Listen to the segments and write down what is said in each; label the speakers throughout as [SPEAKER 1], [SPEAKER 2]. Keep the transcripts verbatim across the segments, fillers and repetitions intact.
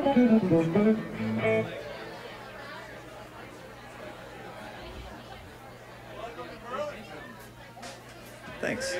[SPEAKER 1] Thanks.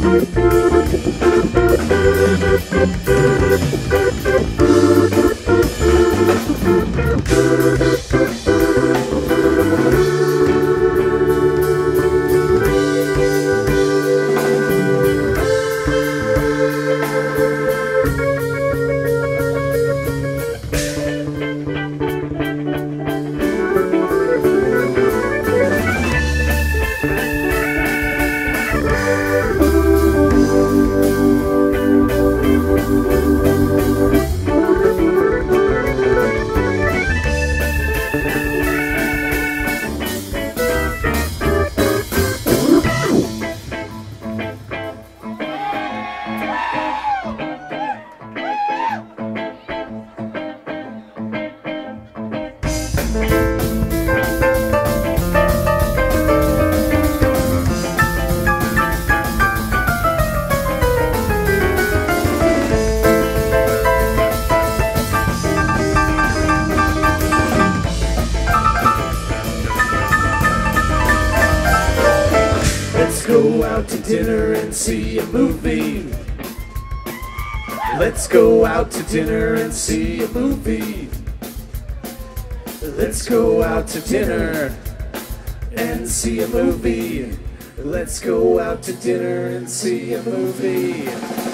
[SPEAKER 2] Go out to dinner and see a movie. Let's go out to dinner and see a movie. Let's go out to dinner and see a movie. Let's go out to dinner and see a movie.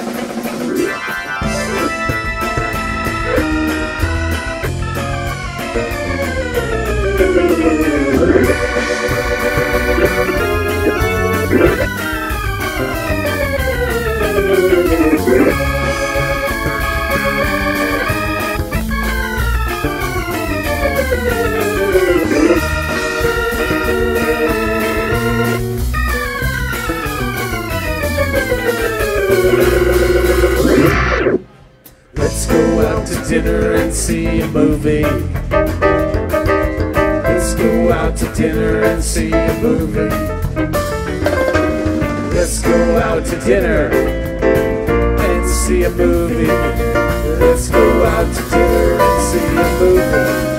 [SPEAKER 2] Let's go out to dinner and see a movie. Let's go out to dinner and see a movie. Let's go out to dinner and see a movie. Let's go out to dinner and see a movie.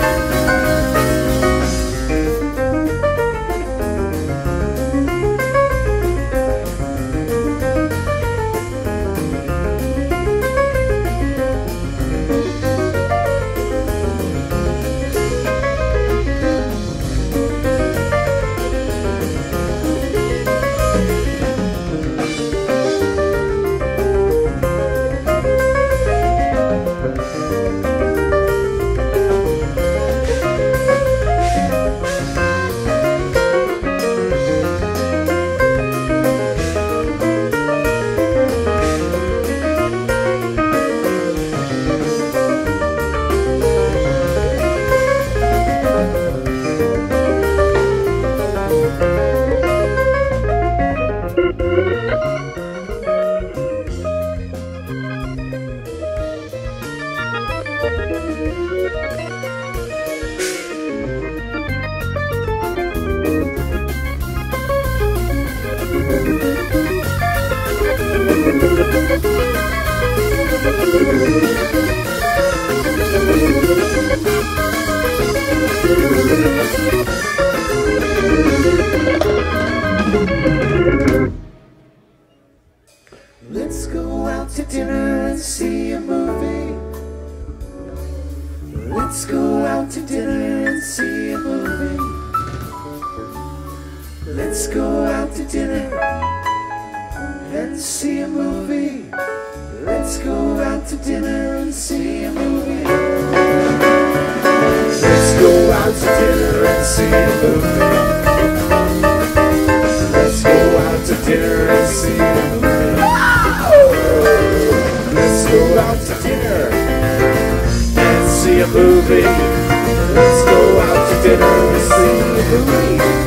[SPEAKER 2] Let's go out to dinner and see a movie. Let's go out to dinner and see a movie. Let's go out to dinner and see a movie. Let's go out to dinner and see a movie. Let's go out to dinner and see a movie. Let's go out to dinner and see a movie. Let's go out to dinner and see a movie. Let's go out to dinner and see a movie.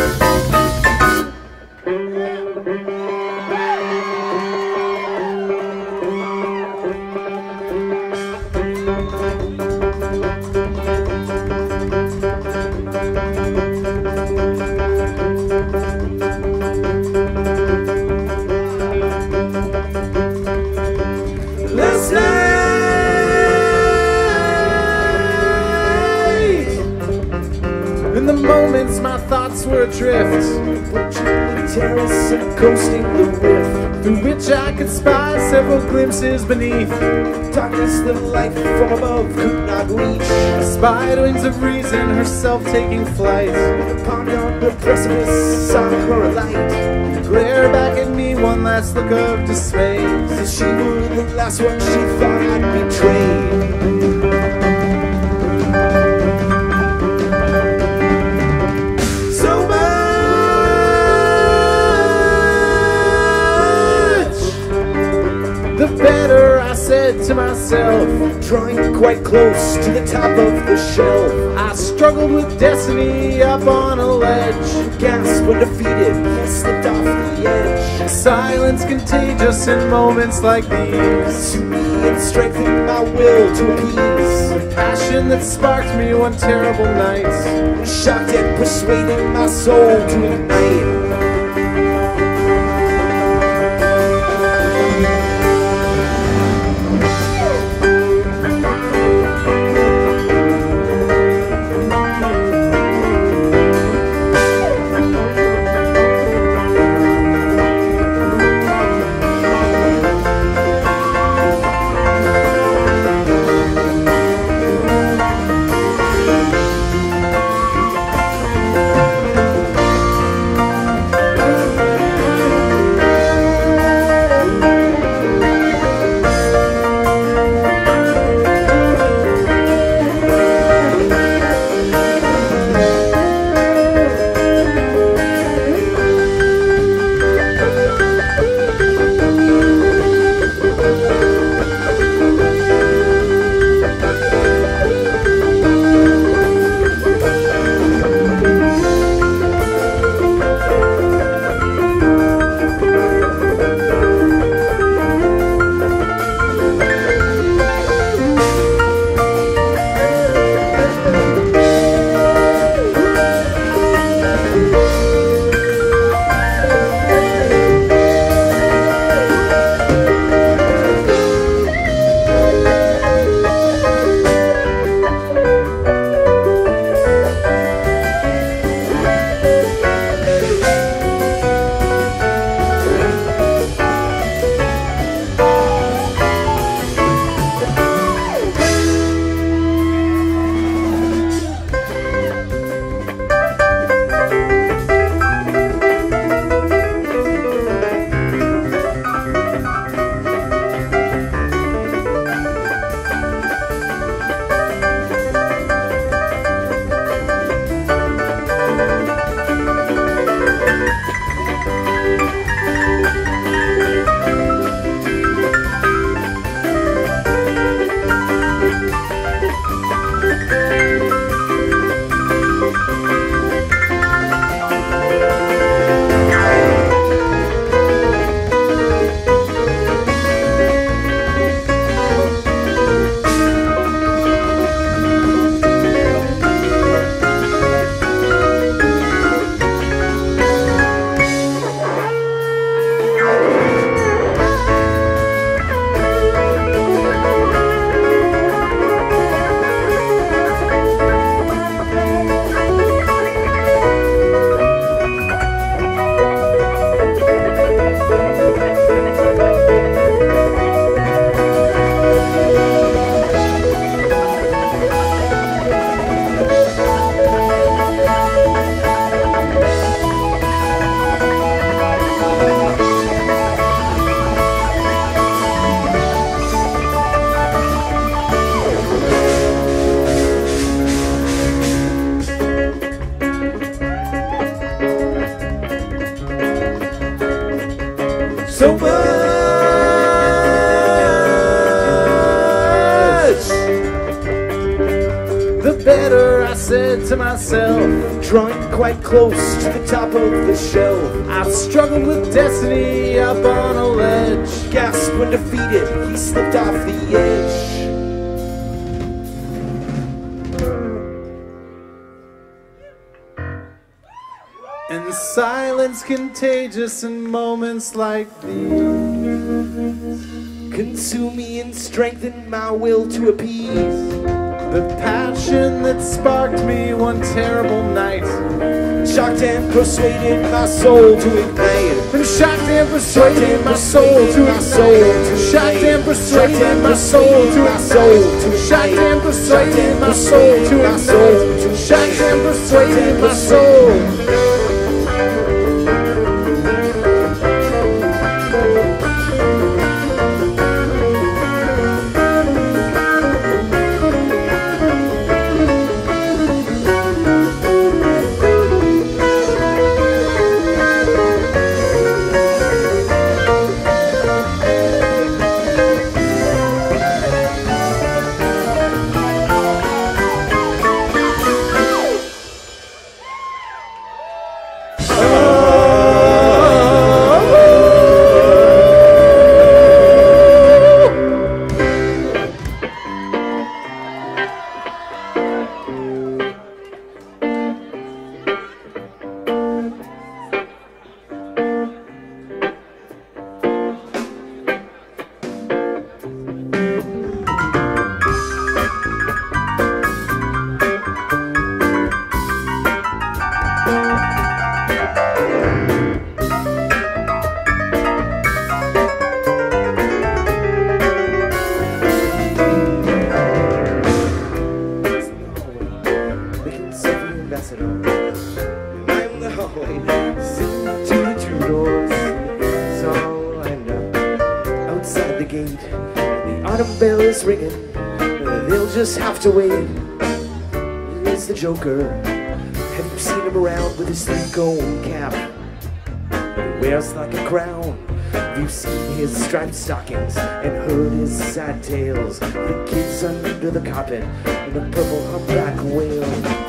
[SPEAKER 2] Last night, in the moments my thoughts were adrift, Virginia terrace and coasting the rift.
[SPEAKER 3] through which I could spy several glimpses beneath.
[SPEAKER 2] Darkness the light from above could not reach.
[SPEAKER 3] I spied wings of reason, herself taking flight.
[SPEAKER 2] Upon yonder precipice saw her a light.
[SPEAKER 3] Glare back at me, one last look of dismay.
[SPEAKER 2] Since she were the last one she thought I'd betrayed.
[SPEAKER 3] The better, I said to myself,
[SPEAKER 2] drawing quite close to the top of the shelf.
[SPEAKER 3] I struggled with destiny up on a ledge.
[SPEAKER 2] Gasped when defeated, I slipped off the edge.
[SPEAKER 3] Silence contagious in moments like these.
[SPEAKER 2] To me and strengthened my will to appease.
[SPEAKER 3] The passion that sparked me one terrible night.
[SPEAKER 2] Shocked and persuaded my soul to ignite. So much.
[SPEAKER 3] The better, I said to myself,
[SPEAKER 2] drawing quite close to the top of the shelf.
[SPEAKER 3] I've struggled with destiny up on a ledge.
[SPEAKER 2] Gasped when defeated, he slipped off the edge.
[SPEAKER 3] And silence contagious in moments like these.
[SPEAKER 2] Consume me and strengthen my will to appease
[SPEAKER 3] the passion that sparked me one terrible night.
[SPEAKER 2] shocked and persuaded my soul to ignite.
[SPEAKER 3] Been shocked and persuaded my soul to my soul. Shocked and persuaded my soul to my soul. Shocked and persuaded my soul to my soul. Shocked and persuaded my soul.
[SPEAKER 2] I'm the hallway, sitting to the two doors. It's all lined up outside the gate. The autumn bell is ringing. They'll just have to wait. Here's the Joker. Have you seen him around with his three-cone cap? He wears like a crown. Have you seen his striped stockings and heard his sad tales? The kids under the carpet and the purple humpback whale.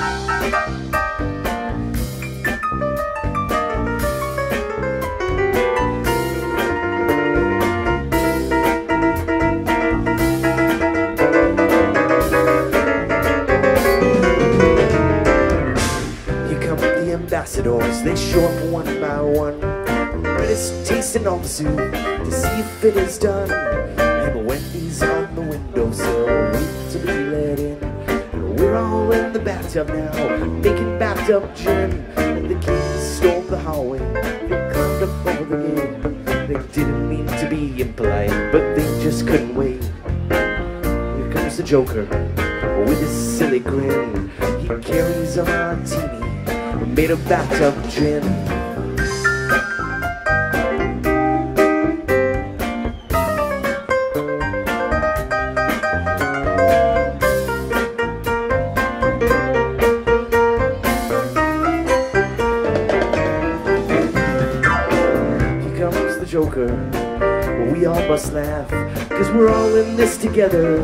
[SPEAKER 2] Ambassadors, they show up one by one, but it's tasting all the soup to see if it is done. And when he's on the windowsill, wait to be let in. And we're all in the bathtub now, making bathtub gin. And the kids stormed the hallway, they climbed up over the gate. They didn't mean to be impolite, but they just couldn't wait. Here comes the Joker with his silly grin. He carries a martini made of bathtub gin. Here comes the Joker. We all must laugh, 'cause we're all in this together.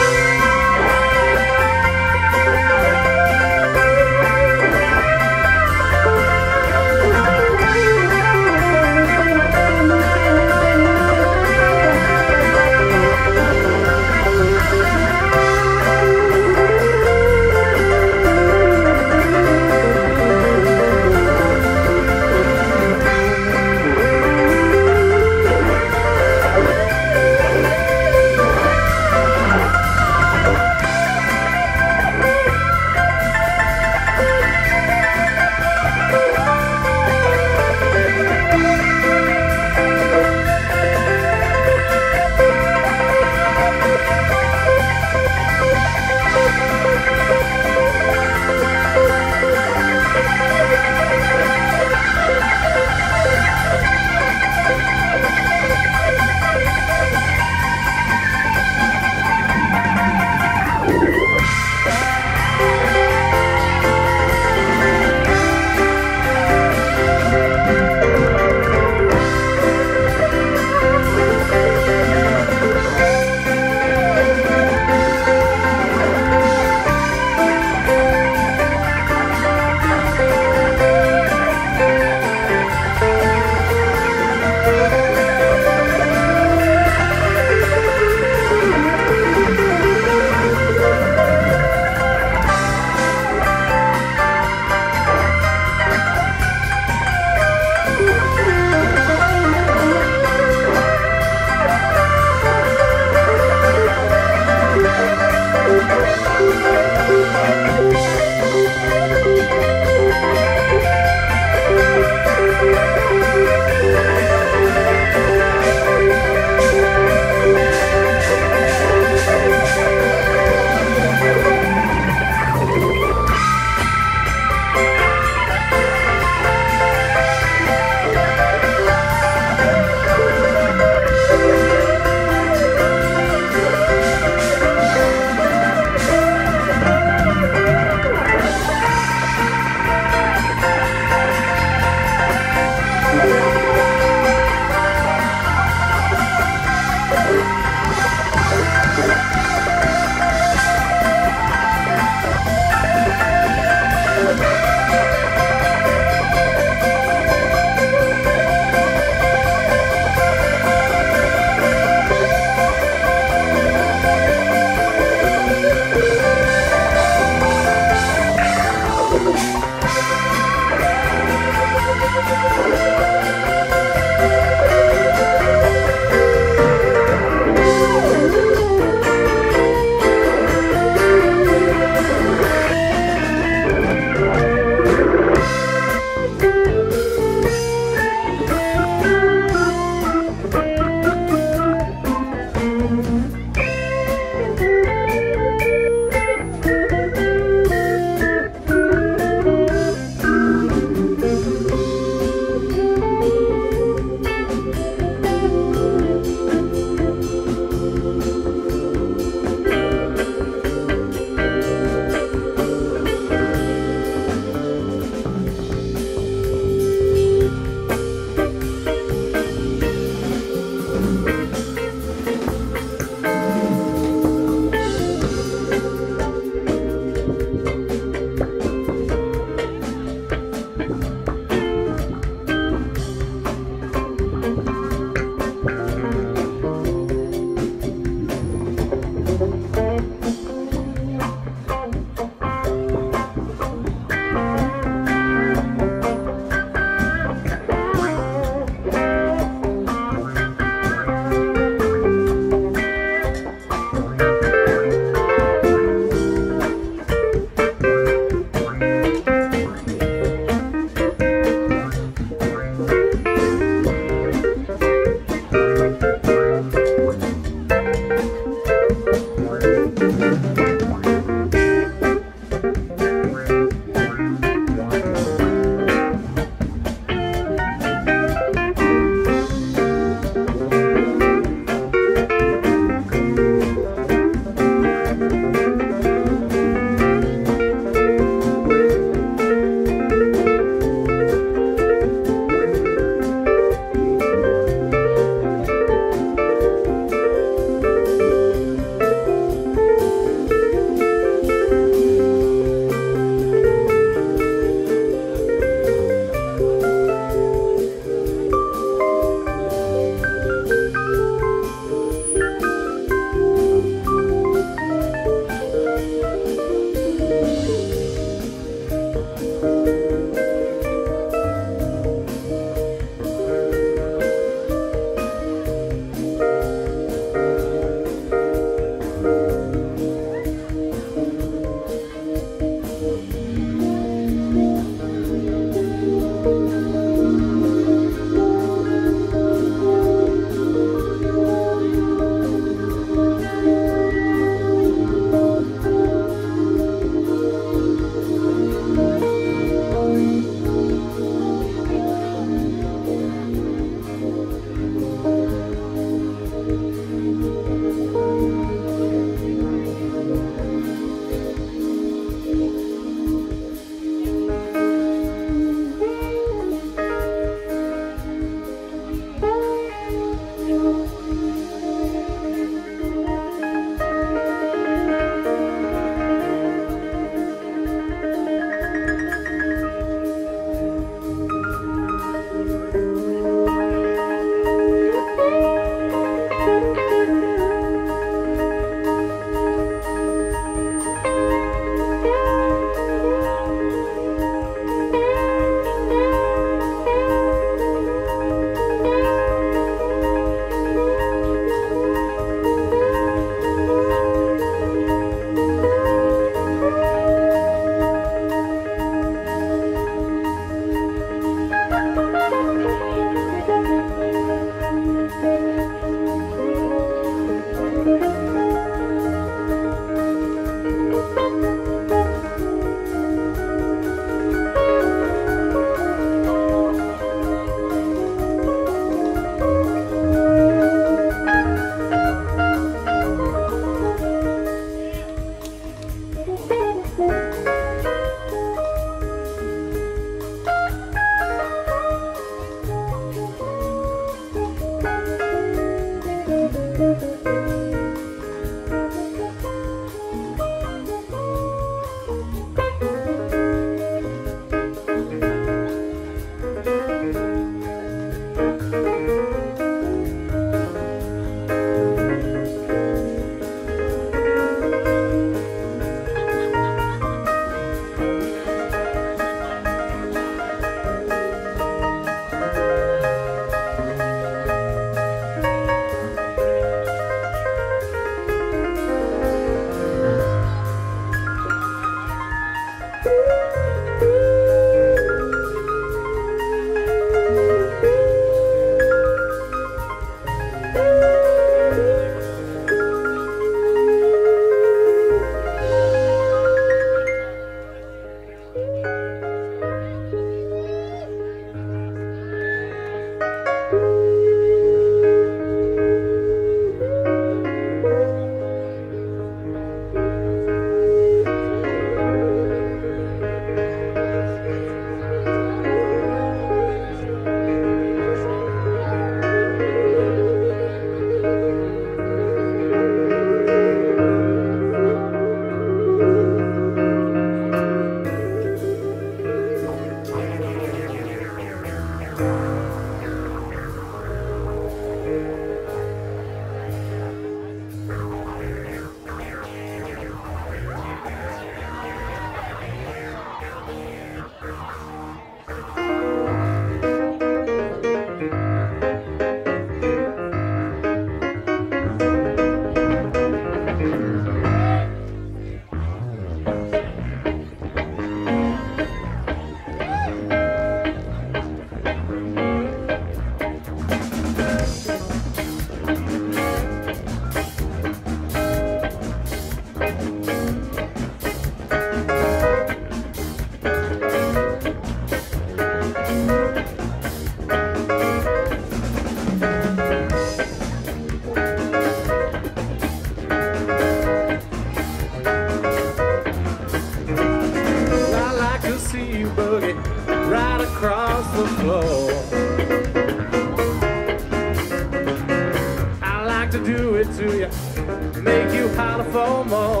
[SPEAKER 3] for more.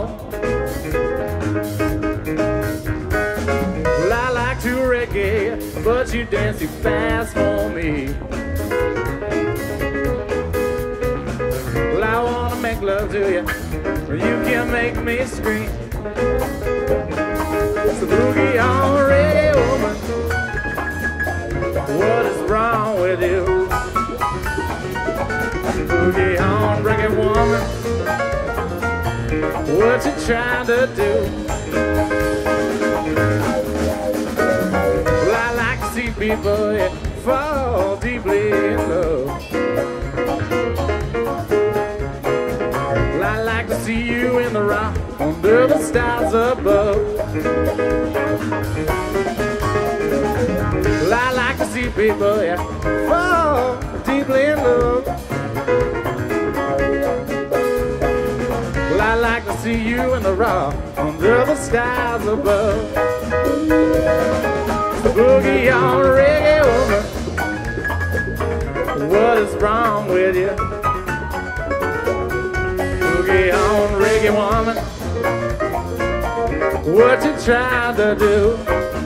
[SPEAKER 3] Well, I like to reggae, but you dance too fast for me. Well, I wanna make love to you, or you can make me scream. So boogie on, reggae woman, what is wrong with you? Boogie on, reggae woman, what you trying to do? Well, I like to see people, yeah, fall deeply in love. Well, I like to see you in the rock under the stars above. Well, I like to see people, yeah, fall deeply in love. Well, I like to see you in the rock under the stars above. Boogie on, reggae woman, what is wrong with you? Boogie on, reggae woman, what you trying to do?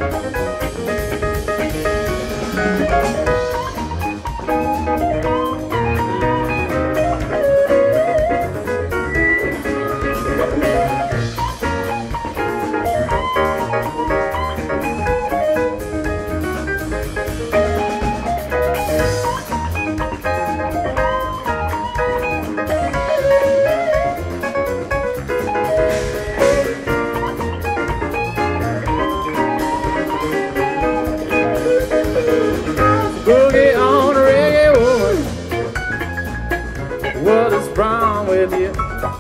[SPEAKER 3] Boogie on, reggae woman, what is wrong with you?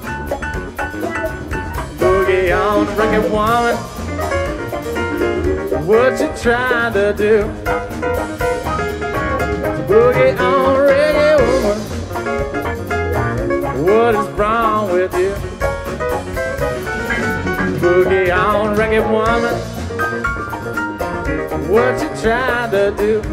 [SPEAKER 3] Boogie on, reggae woman, what you trying to do? Boogie on, reggae woman, what is wrong with you? Boogie on, reggae woman, what you trying to do?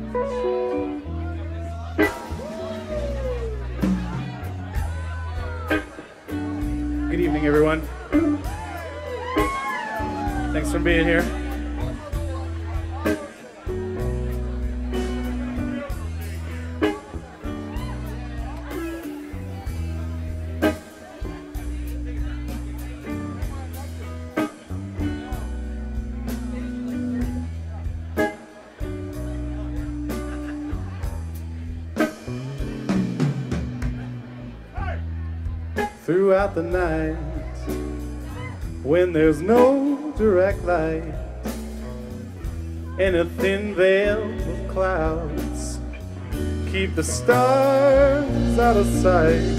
[SPEAKER 3] Good evening, everyone. Thanks for being here. Throughout the night, when there's no direct light, in a thin veil of clouds, keep the stars out of sight.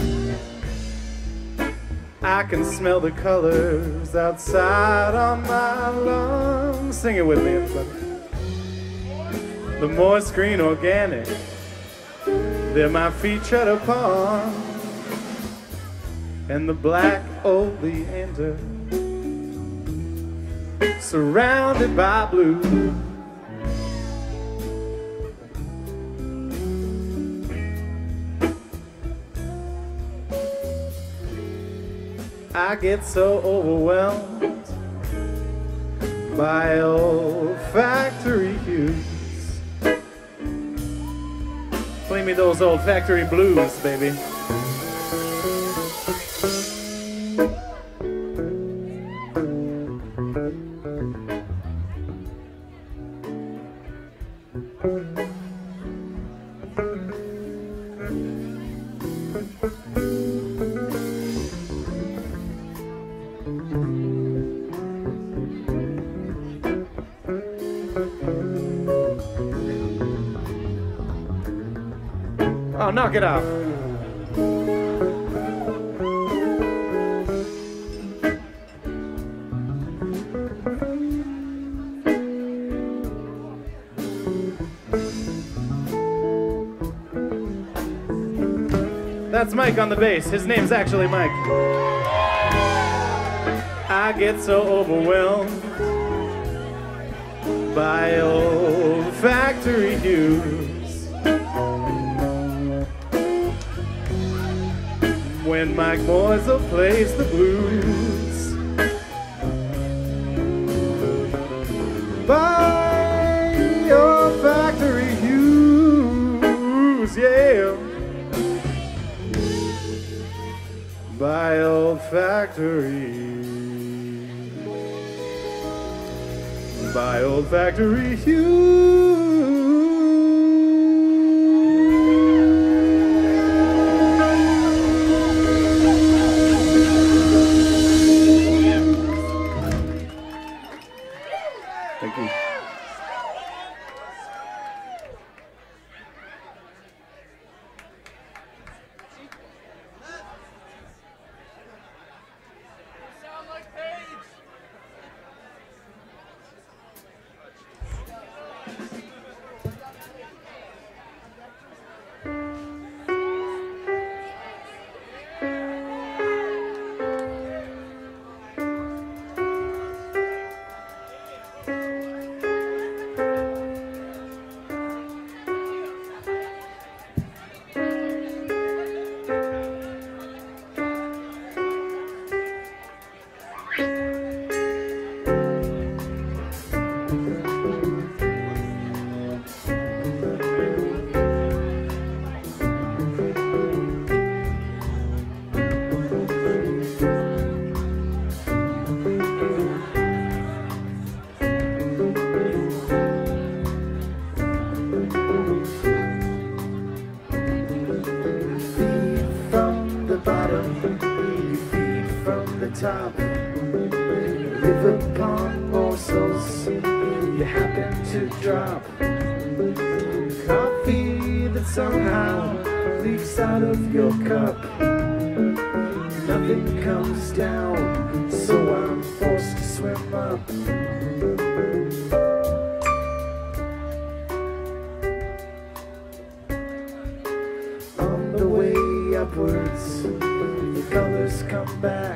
[SPEAKER 3] I can smell the colors outside on my lungs. Sing it with me, everybody. The moist green organic, they're my feet tread upon, and the black oleander, surrounded by blue. I get so overwhelmed by olfactory hues. Play me those olfactory blues, baby. Oh, knock it out. That's Mike on the bass. His name's actually Mike. I get so overwhelmed by olfactory hues when Mike Moisel plays the blues. By olfactory hues, yeah. By olfactory, by olfactory hues. Thank you. Top, live upon morsels you happen to drop. Coffee that somehow leaks out of your cup. Nothing comes down, so I'm forced to swim up. On the way upwards, the colors come back.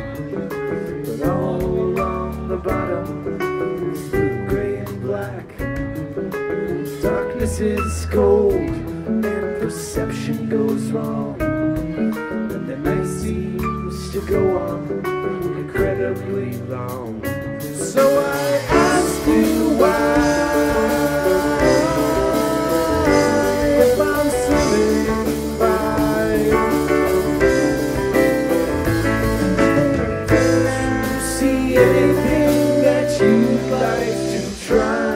[SPEAKER 3] All along the bottom is blue, gray, and black. Darkness
[SPEAKER 2] freezes cold and perception goes wrong, and the night seems to go on incredibly long. So I ask you why, if I'm swimming by, don't you see anything that you'd like to try?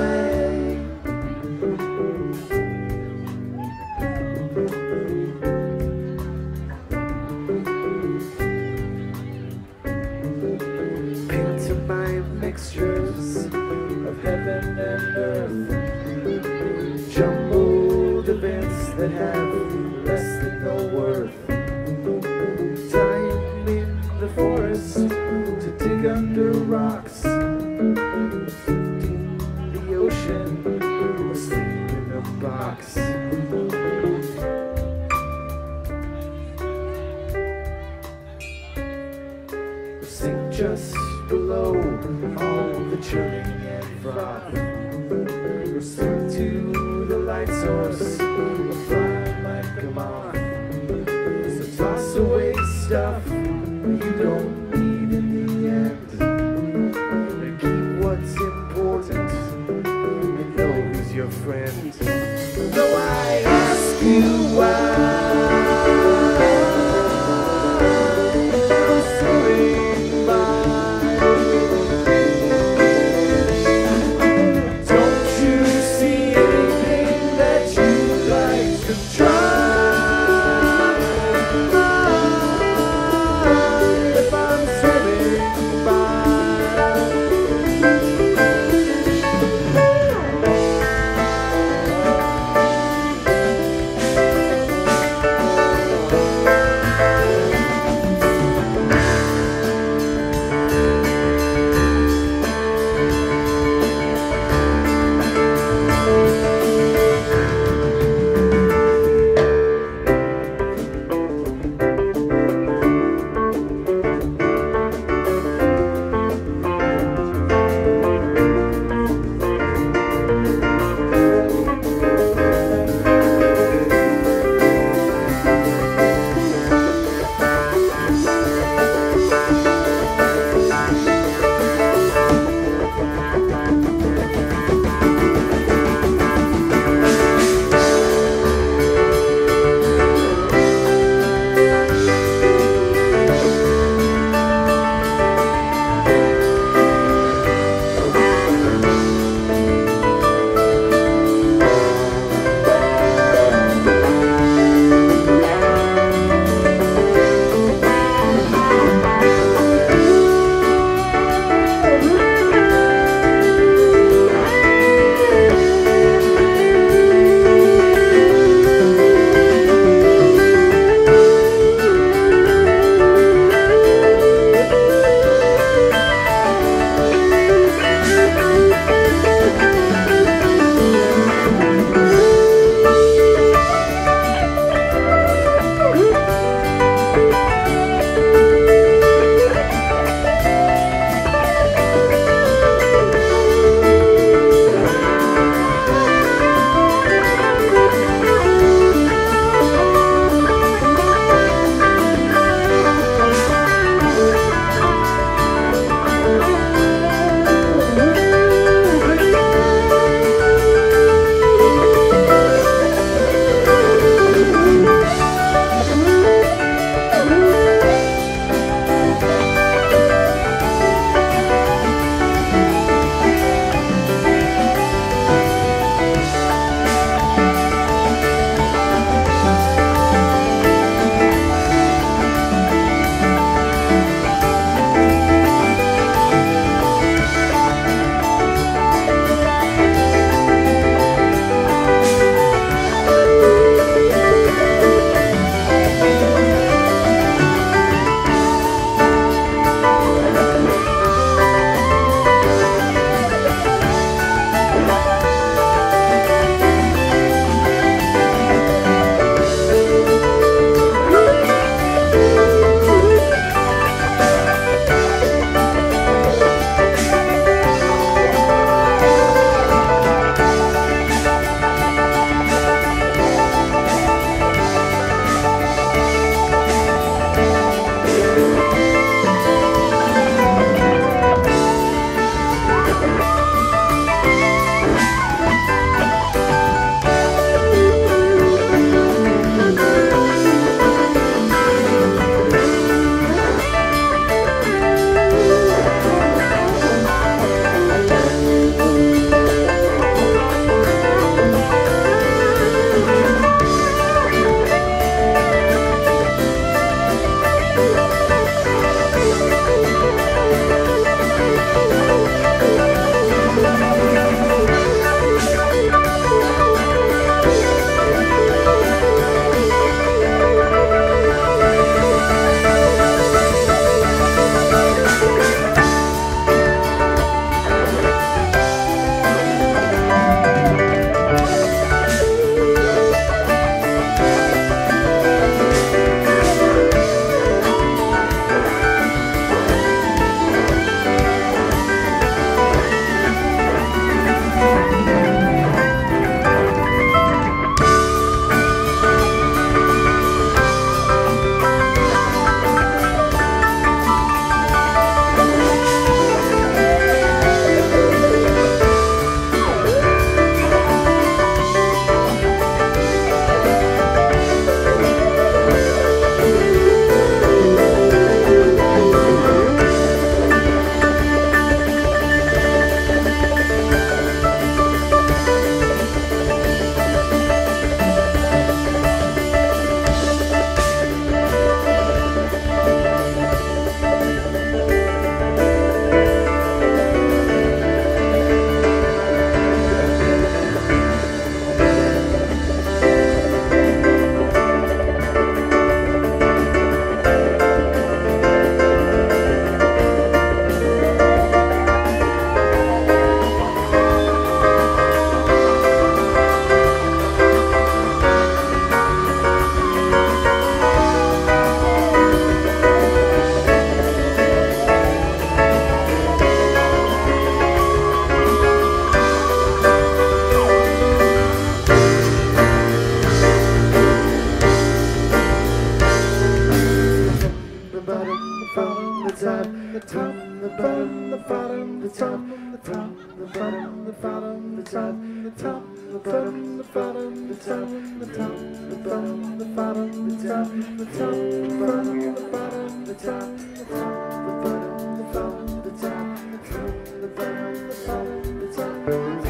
[SPEAKER 2] Pantomime mixtures of heaven and earth, jumbled events that have less than no worth. Time in the forest to dig under rocks, in the ocean, or sleep in a box. Sink just below all the churning and froth, or swim to the light source, or fly like a moth. So toss away stuff you don't need in the end, and keep what's important and know who's your friend. So I ask you why.
[SPEAKER 3] bottom, the top, the bottom, the bottom, the top, the top, the bottom, the bottom, the top, the top, the bottom, the bottom, the top, the top, the bottom, the bottom, the top, the top, the bottom, the bottom, the top, the top.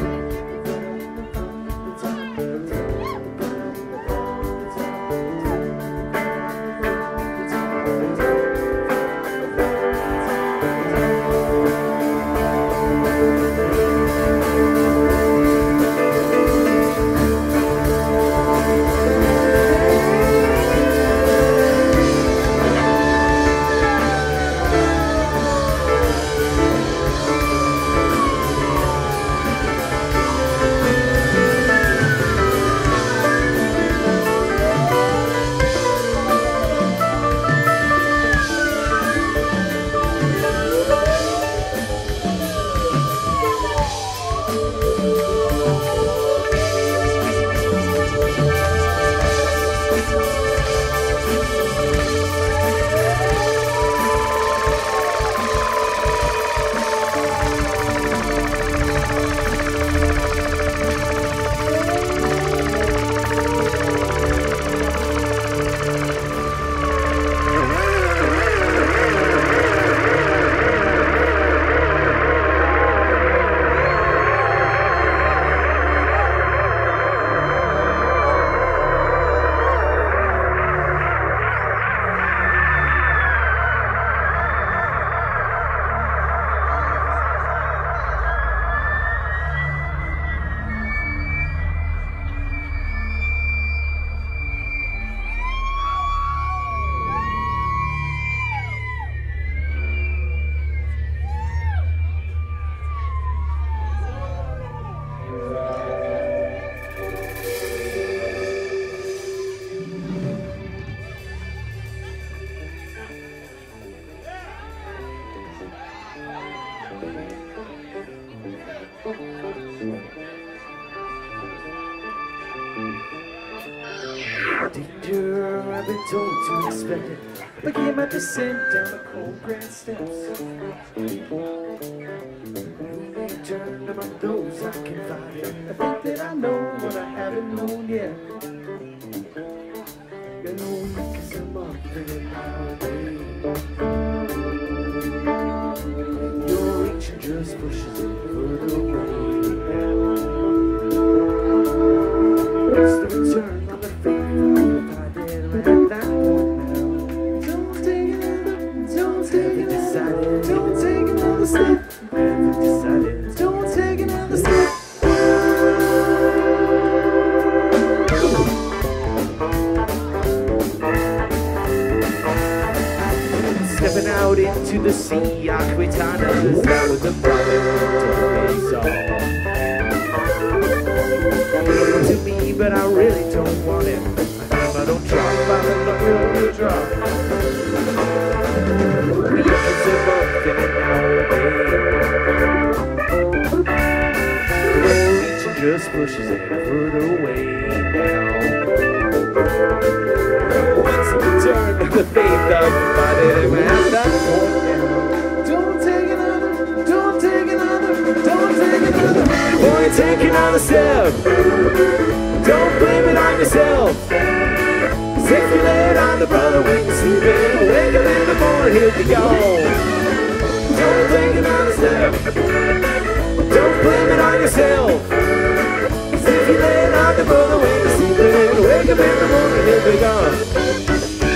[SPEAKER 2] Danger, I've been told to expect it. Like him at descent down the cold grand steps. Only turn among those I confide in. I think that I know what I haven't known yet. You know, cause I'm up in my way. Your reach just pushes it further away now. What's the return on the faith? At that point now, don't take another, don't take another, don't take another step. Have decided, don't take another step. Stepping out into the sea, Aquitanas, that was the problem to solve. To me, but I really don't want it. I don't try, but I'm not real to try. We can survive in an hour. The reach just pushes it further away now. Once we turn the faith up, but it at that point now. Don't take another, don't take another, don't take another. Boy, take another step. Don't blame it on yourself. If you lay it on the brother when you're sleeping, wake up in the morning, he'll be gone. Don't take another step. Don't blame it on yourself. Cause if you lay it on the brother when you're sleeping, wake up in the morning, he'll be gone.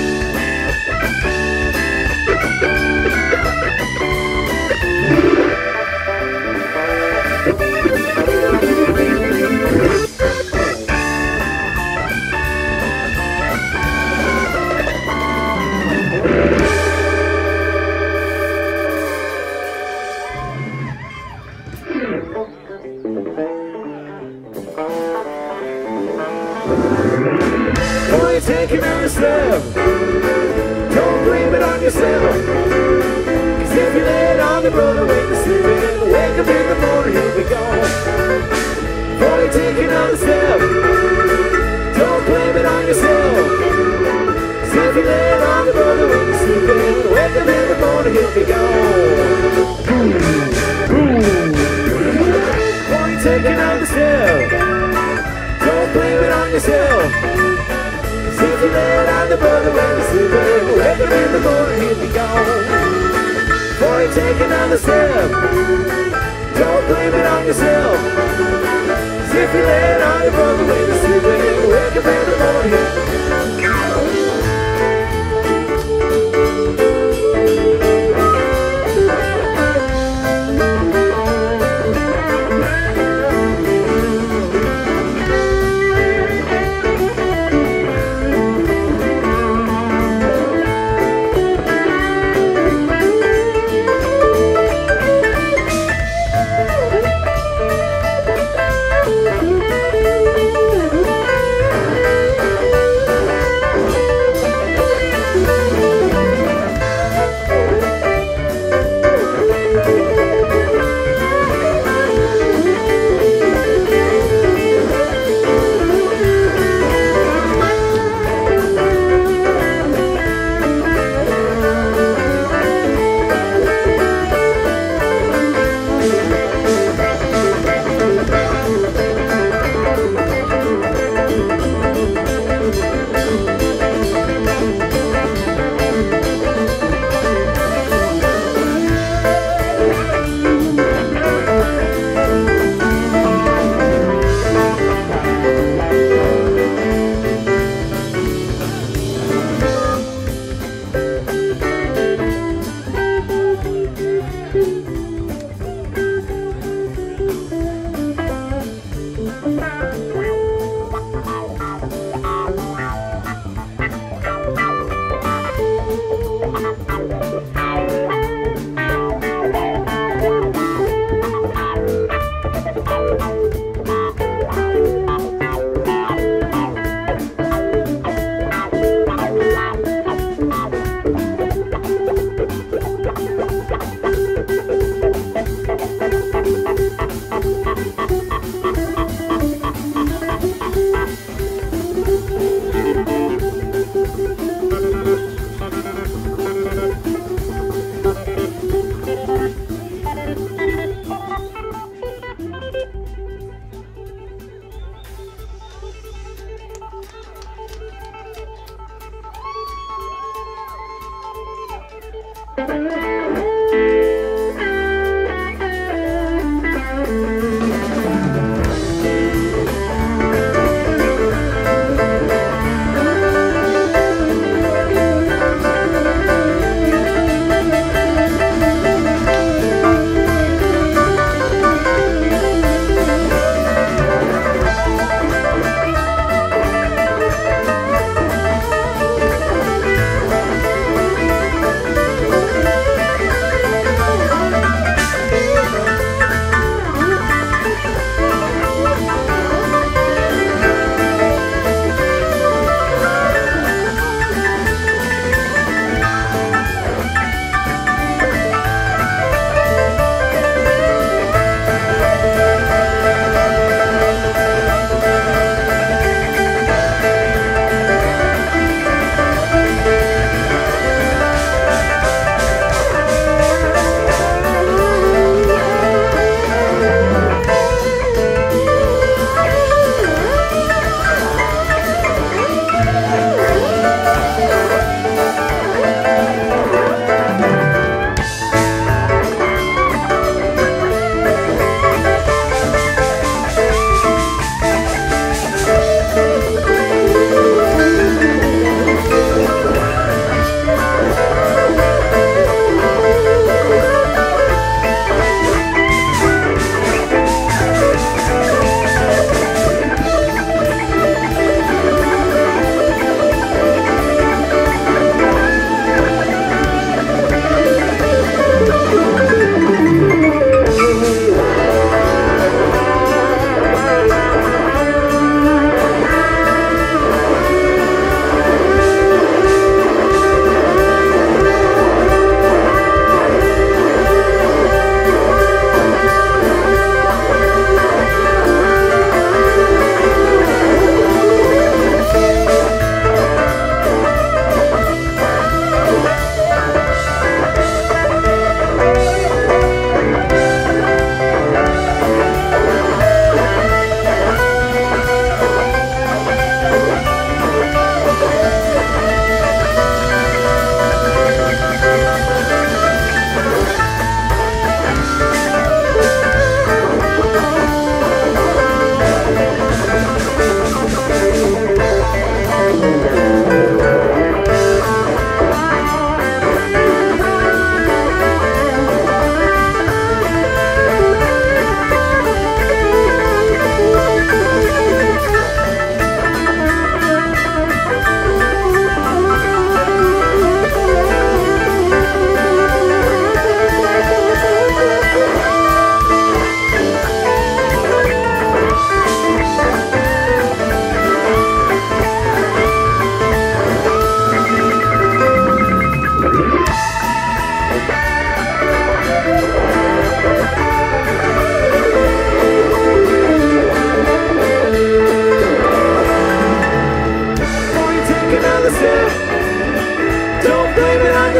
[SPEAKER 2] Boy, take another step. Don't blame it on yourself. Cause if you lay it on the brother when you're sleeping, wake up in the morning, he'll be gone. Boy, take another step. Don't blame it on yourself. Cause if you lay it on the brother when you're sleeping, wake up in the morning, he'll be gone. Boom, boom. Boy, taking another step, don't blame it on yourself. Cause if you lay down the brother when you're sleeping, wake up in the morning, he'll be gone. Before you take another step, don't blame it on yourself. Cause if you lay down the brother when you're sleeping, wake up in the morning.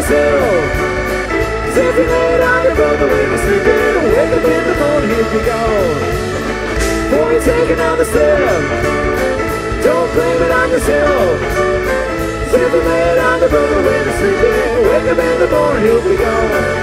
[SPEAKER 2] sill. Cause if you lay down your brother when you're sleeping, wake up in the morning, here we go. Before you take another step, don't blame it on yourself. Cause if you lay down your brother when you're sleeping, wake up in the morning, here we go.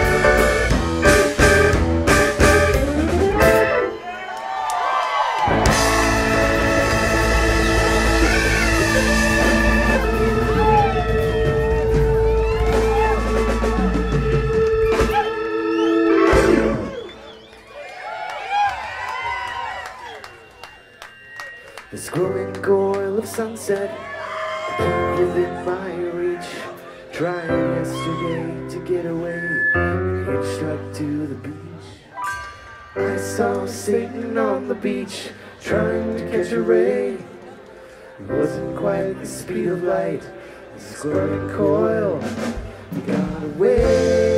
[SPEAKER 2] This growing coil of sunset I keep within my reach. Trying yesterday to get away, hitchhiked to the beach. I saw Satan on the beach, trying to catch a ray. It wasn't quite the speed of light. This growing coil got away.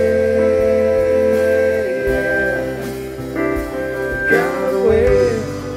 [SPEAKER 2] Got away.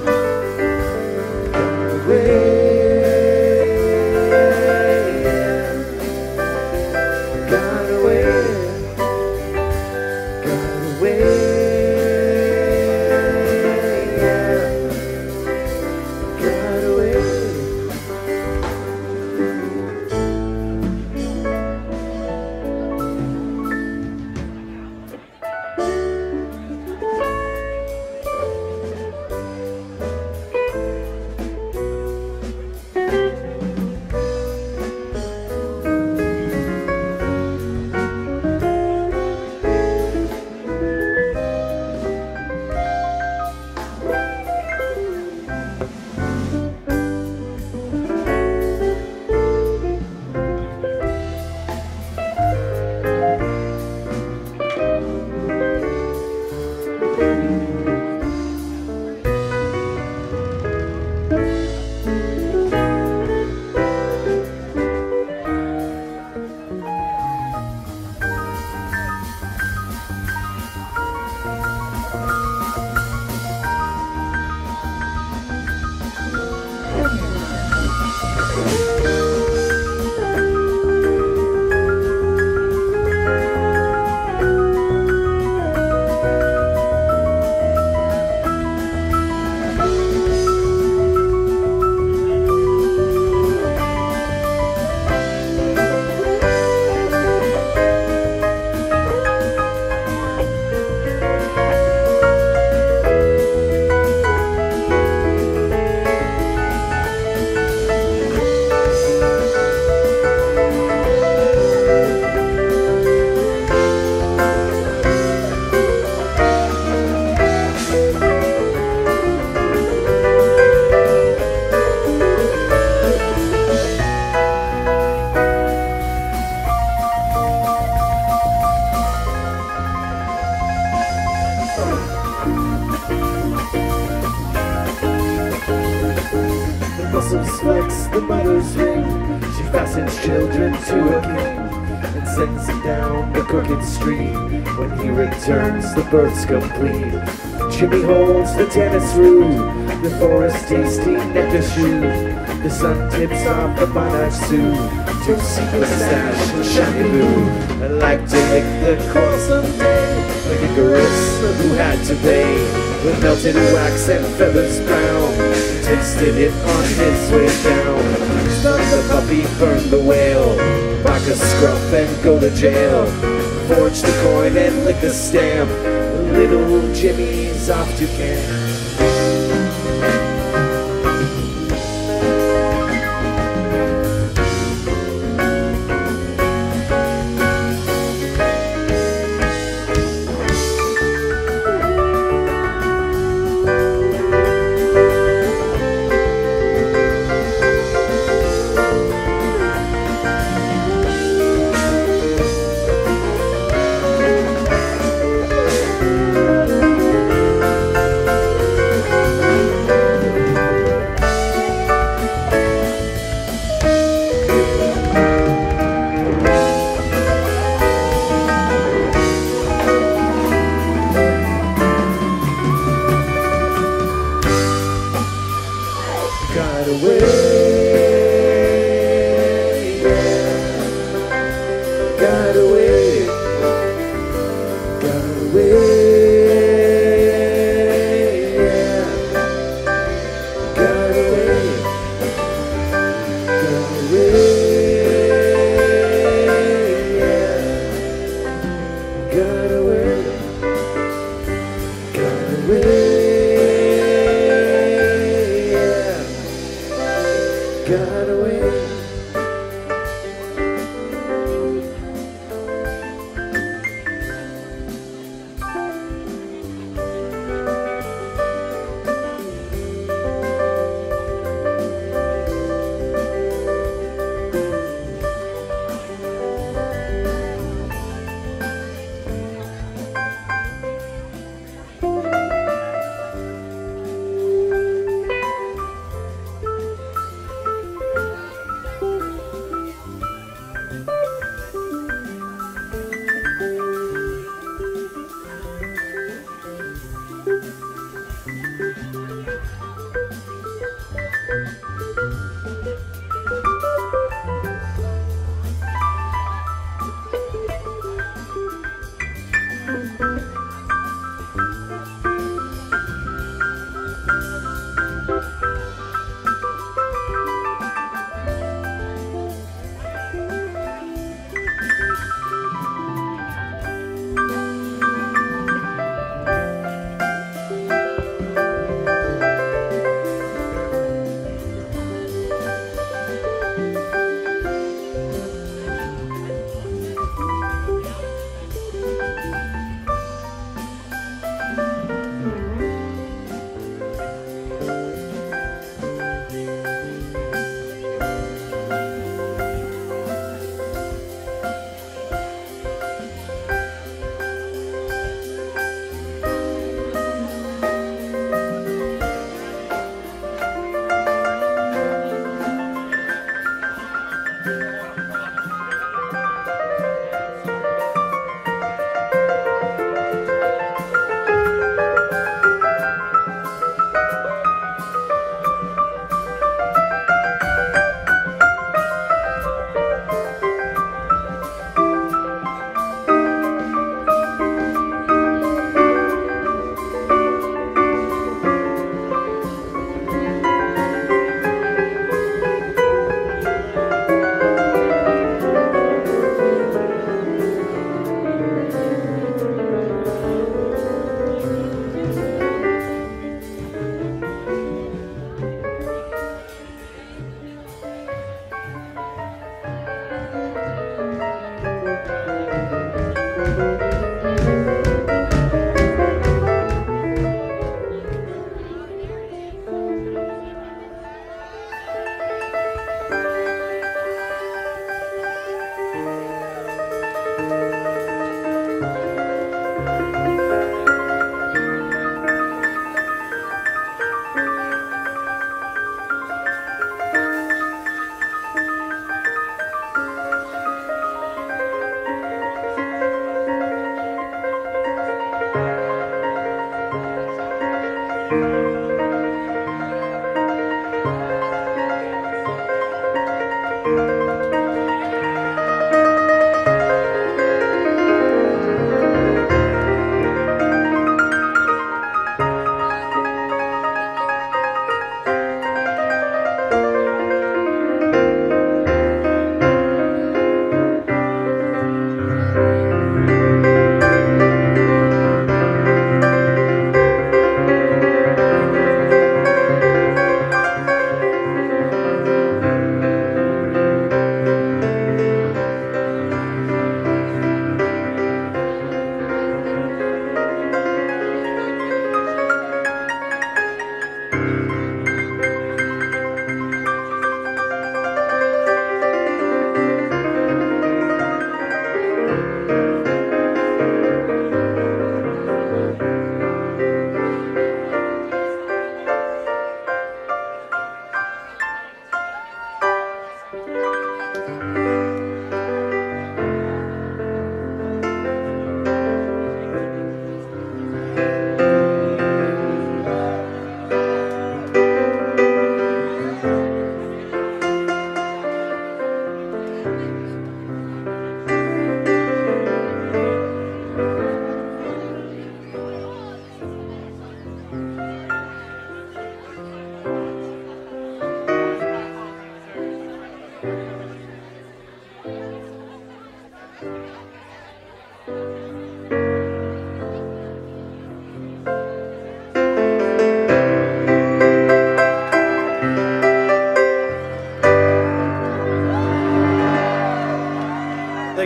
[SPEAKER 2] Muscles flex the mother's ring. She fastens children to a king and sends them down the crooked street. When he returns, the birth's complete. Jimmy holds the tennis room, the forest tasting nectar shoe. The sun tips off the bonnet suit to see the sash and shiny blue. I'd like to lick the coil someday, like a Carissa who had to pay with melted wax and feathers brown. Tasted it on his way down. Stun the puppy, burn the whale, bark a scruff and go to jail. Forge the coin and lick the stamp. Little Jimmy's off to camp. Got away, yeah. Got away. got away.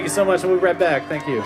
[SPEAKER 3] Thank you so much, and we'll be right back. Thank you.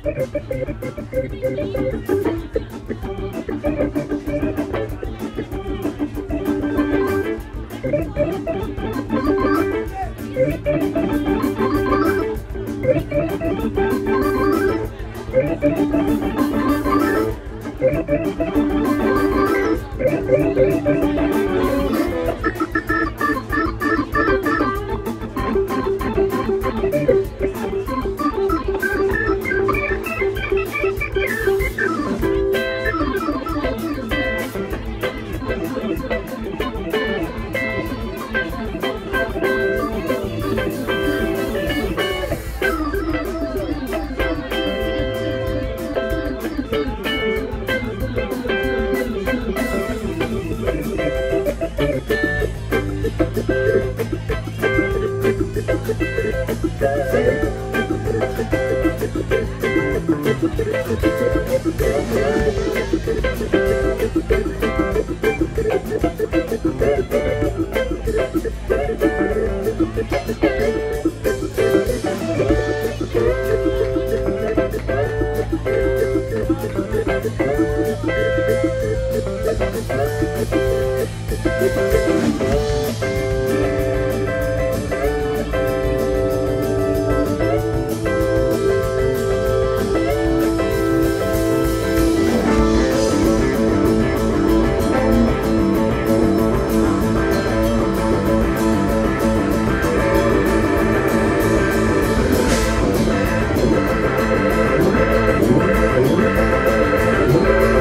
[SPEAKER 3] We'll be right back.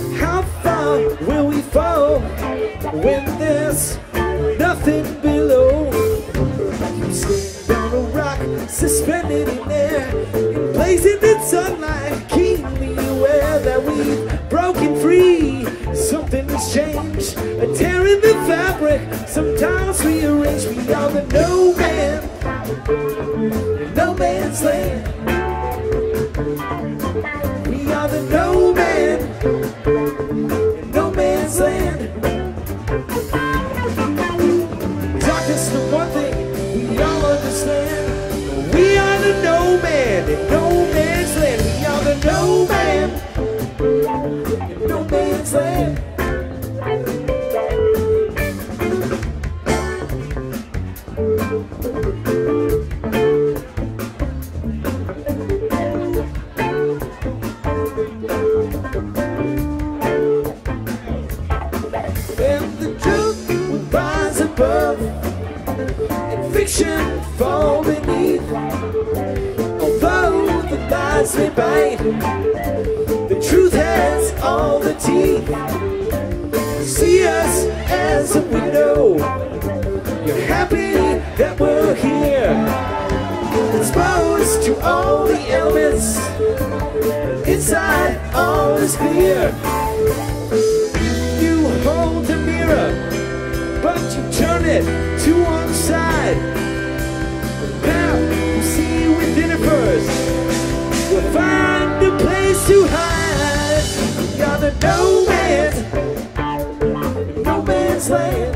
[SPEAKER 2] How far will we fall when there's nothing below? You stand on a rock, suspended in air, and blazing in sunlight, keenly aware that we've broken free. Something has changed, a tear in the fabric, sometimes rearranged. We are the no man, no man's land. We are the no man, no man's land. Darkness, the one thing we all understand. We are the no man in no man's land. We are the no man in no man's land. And the truth will rise above, and fiction fall beneath. Although the lies may bite, the truth has all the teeth. See us as a window, you're happy that we're here, exposed to all the elements. Inside all is clear. You hold the mirror, but you turn it to one side. Now you see within it first, you'll find a place to hide. We are the no man, no man's land.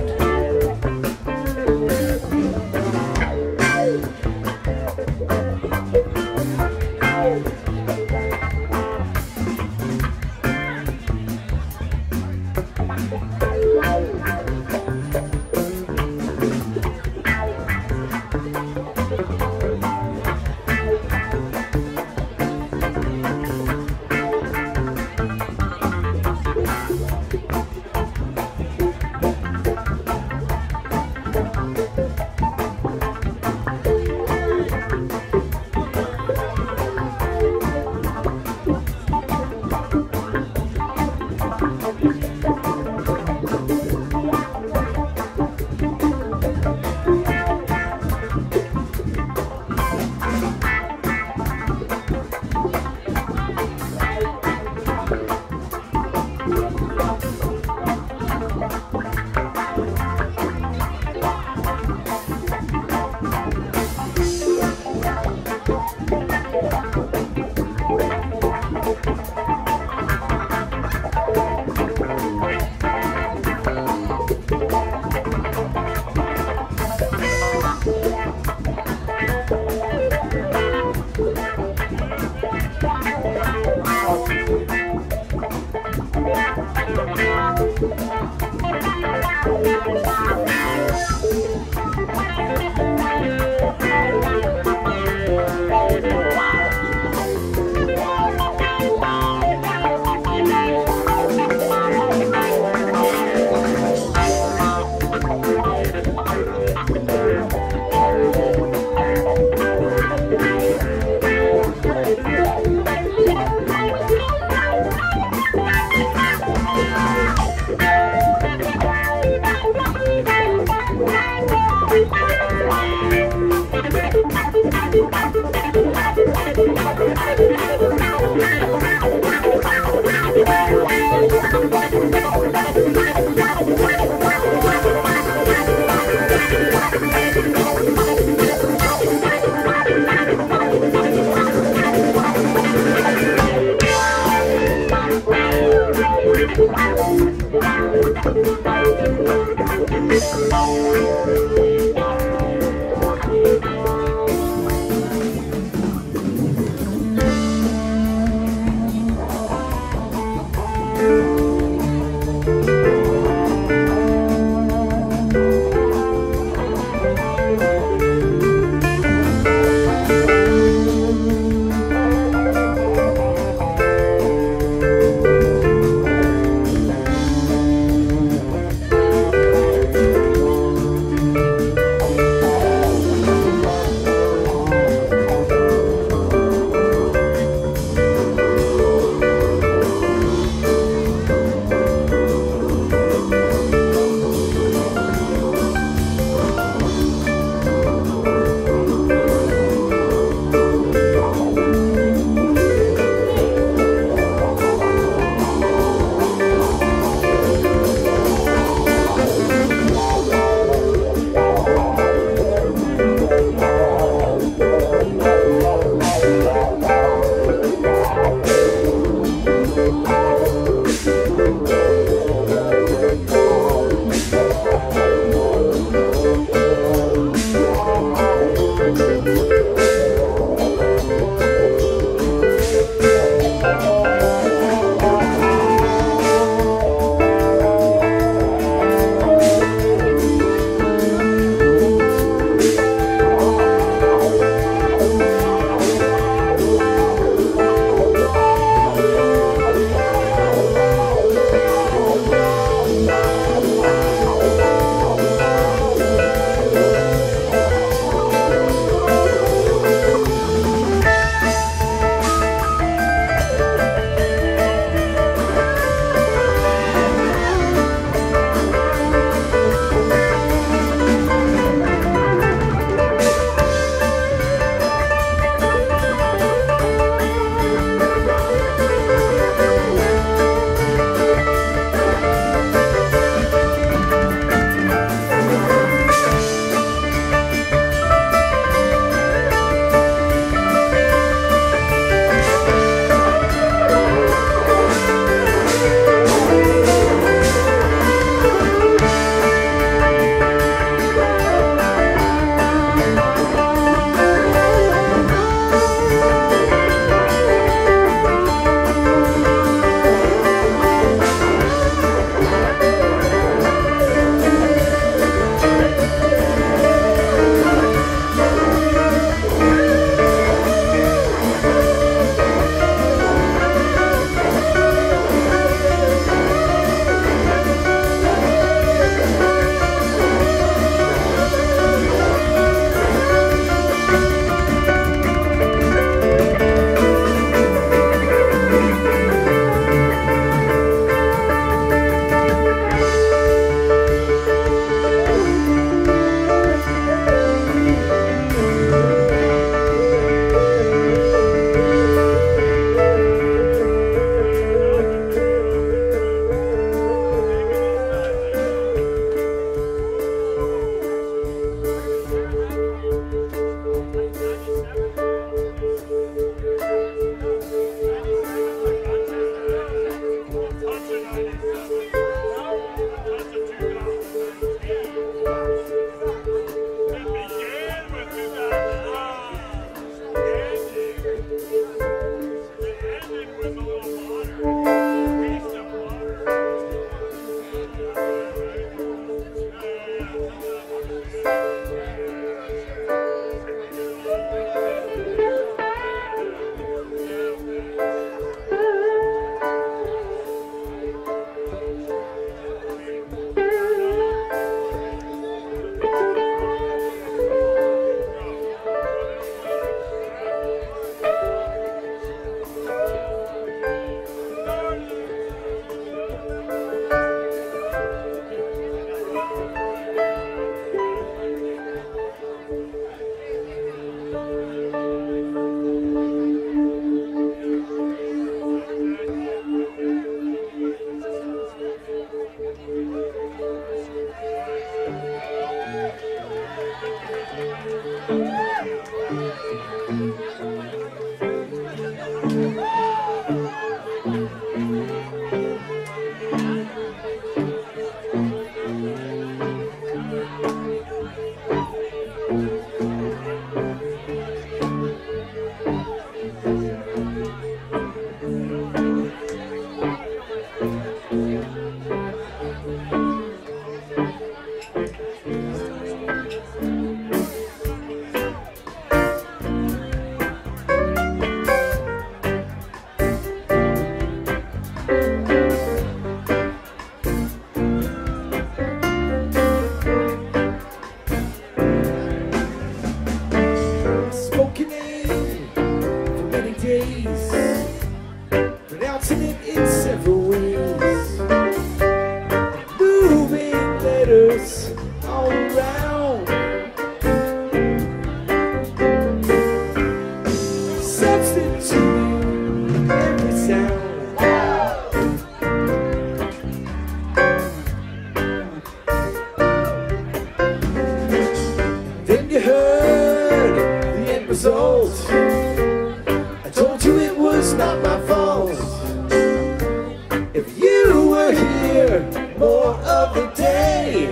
[SPEAKER 2] you were here more of the day.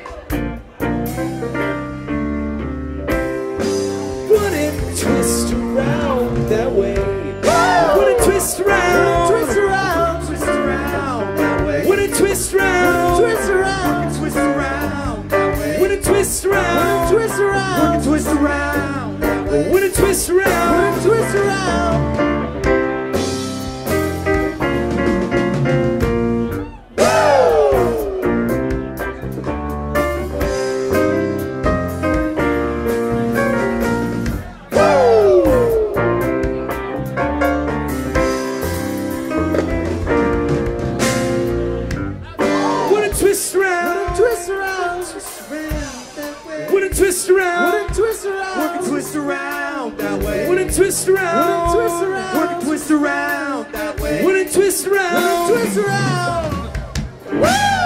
[SPEAKER 2] Wouldn't twist around that way. Wouldn't twist around, twist around, twist around that way. Wouldn't twist around, twist around, twist around that way. Wouldn't twist around, twist around, wouldn't twist around that way. Wouldn't twist around, wouldn't twist around. Twist around, wouldn't twist around, work and twist around that way. Wouldn't twist around, wouldn't twist around, work and twist around that way. Wouldn't twist around, wouldn't twist around. Woo!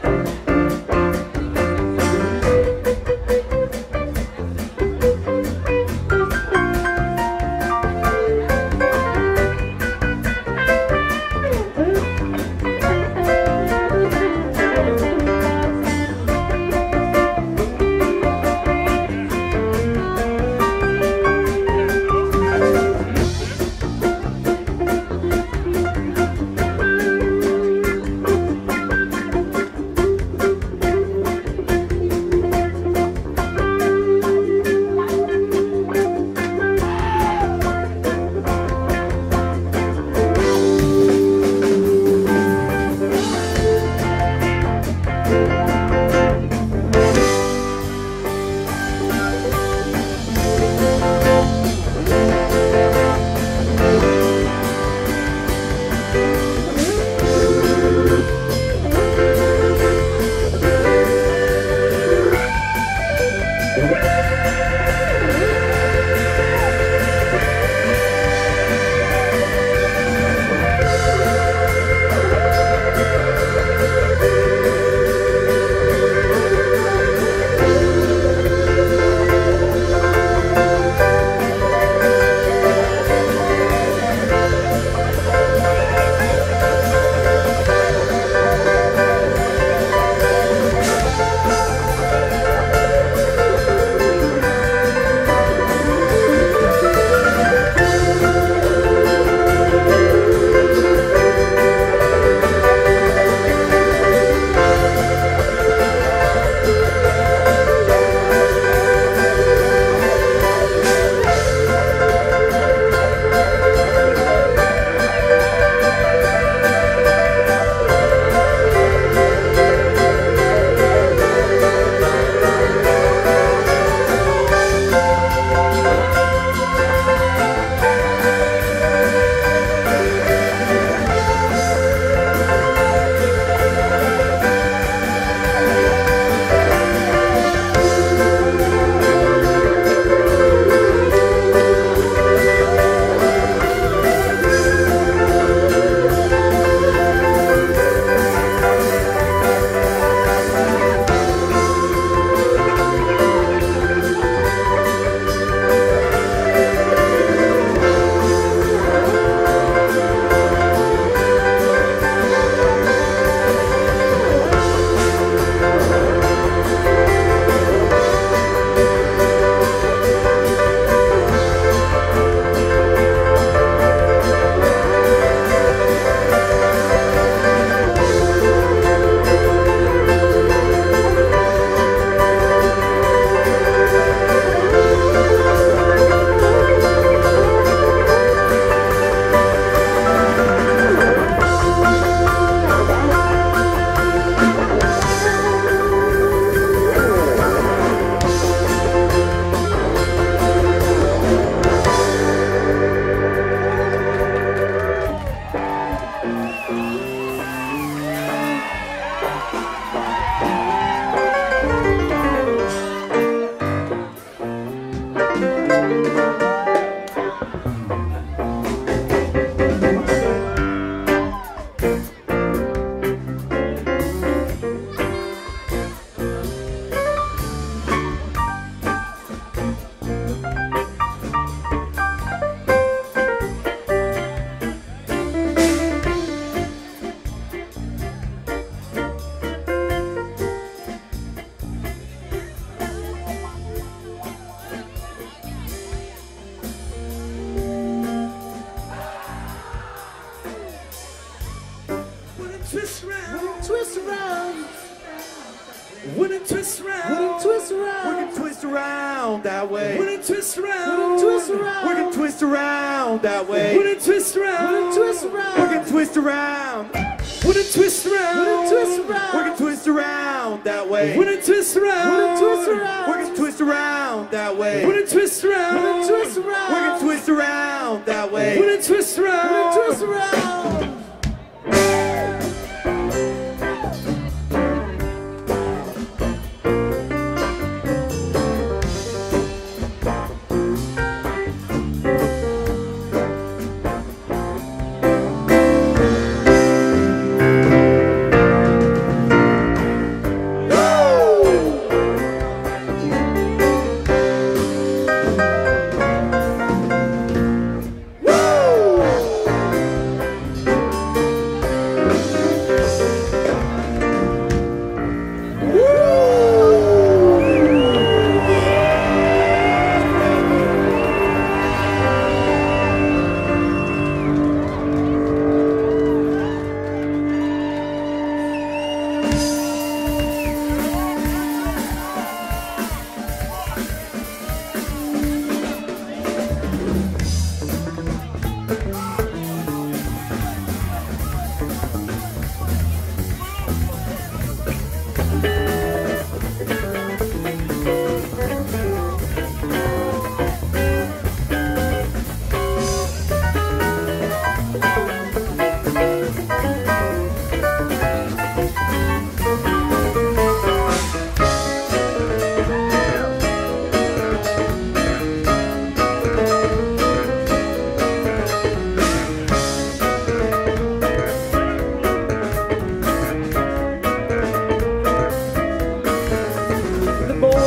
[SPEAKER 2] twist around,
[SPEAKER 3] twist around,
[SPEAKER 2] wouldn't twist around,
[SPEAKER 3] wouldn't twist around,
[SPEAKER 2] we can twist around that way,
[SPEAKER 3] wouldn't twist around,
[SPEAKER 2] wouldn't twist around, we can twist around that way,
[SPEAKER 3] wouldn't twist around,
[SPEAKER 2] wouldn't twist around, we can twist around,
[SPEAKER 3] wouldn't twist around,
[SPEAKER 2] wouldn't twist around, we can twist around that way,
[SPEAKER 3] wouldn't twist around,
[SPEAKER 2] wouldn't twist around, we can twist around that way,
[SPEAKER 3] wouldn't twist around,
[SPEAKER 2] wouldn't twist around, we can twist around that way,
[SPEAKER 3] wouldn't twist around,
[SPEAKER 2] wouldn't twist around.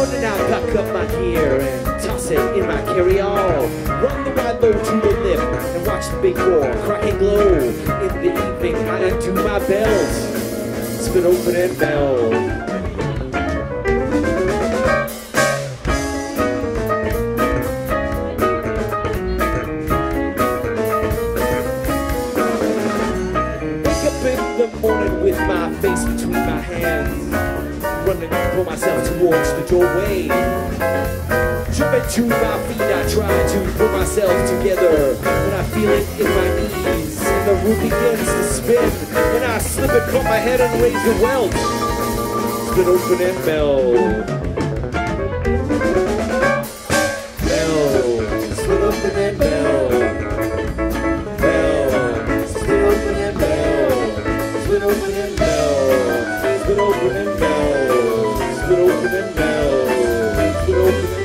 [SPEAKER 2] morning I pack up my gear and toss it in my carry-all. Run the wide load to the lip and watch the big war crack and glow. In the evening I undo my belt, split open and bell. Morning with my face between my hands, running for myself towards the doorway. Jumping to my feet, I try to pull myself together, and I feel it in my knees, and the room begins to spin, and I slip and caught my head and raise the welt, split open and bell. Bell, split open and bell. Bell, split open and bell. Split open and bell, split open and bell, split open and bell, split open and bell.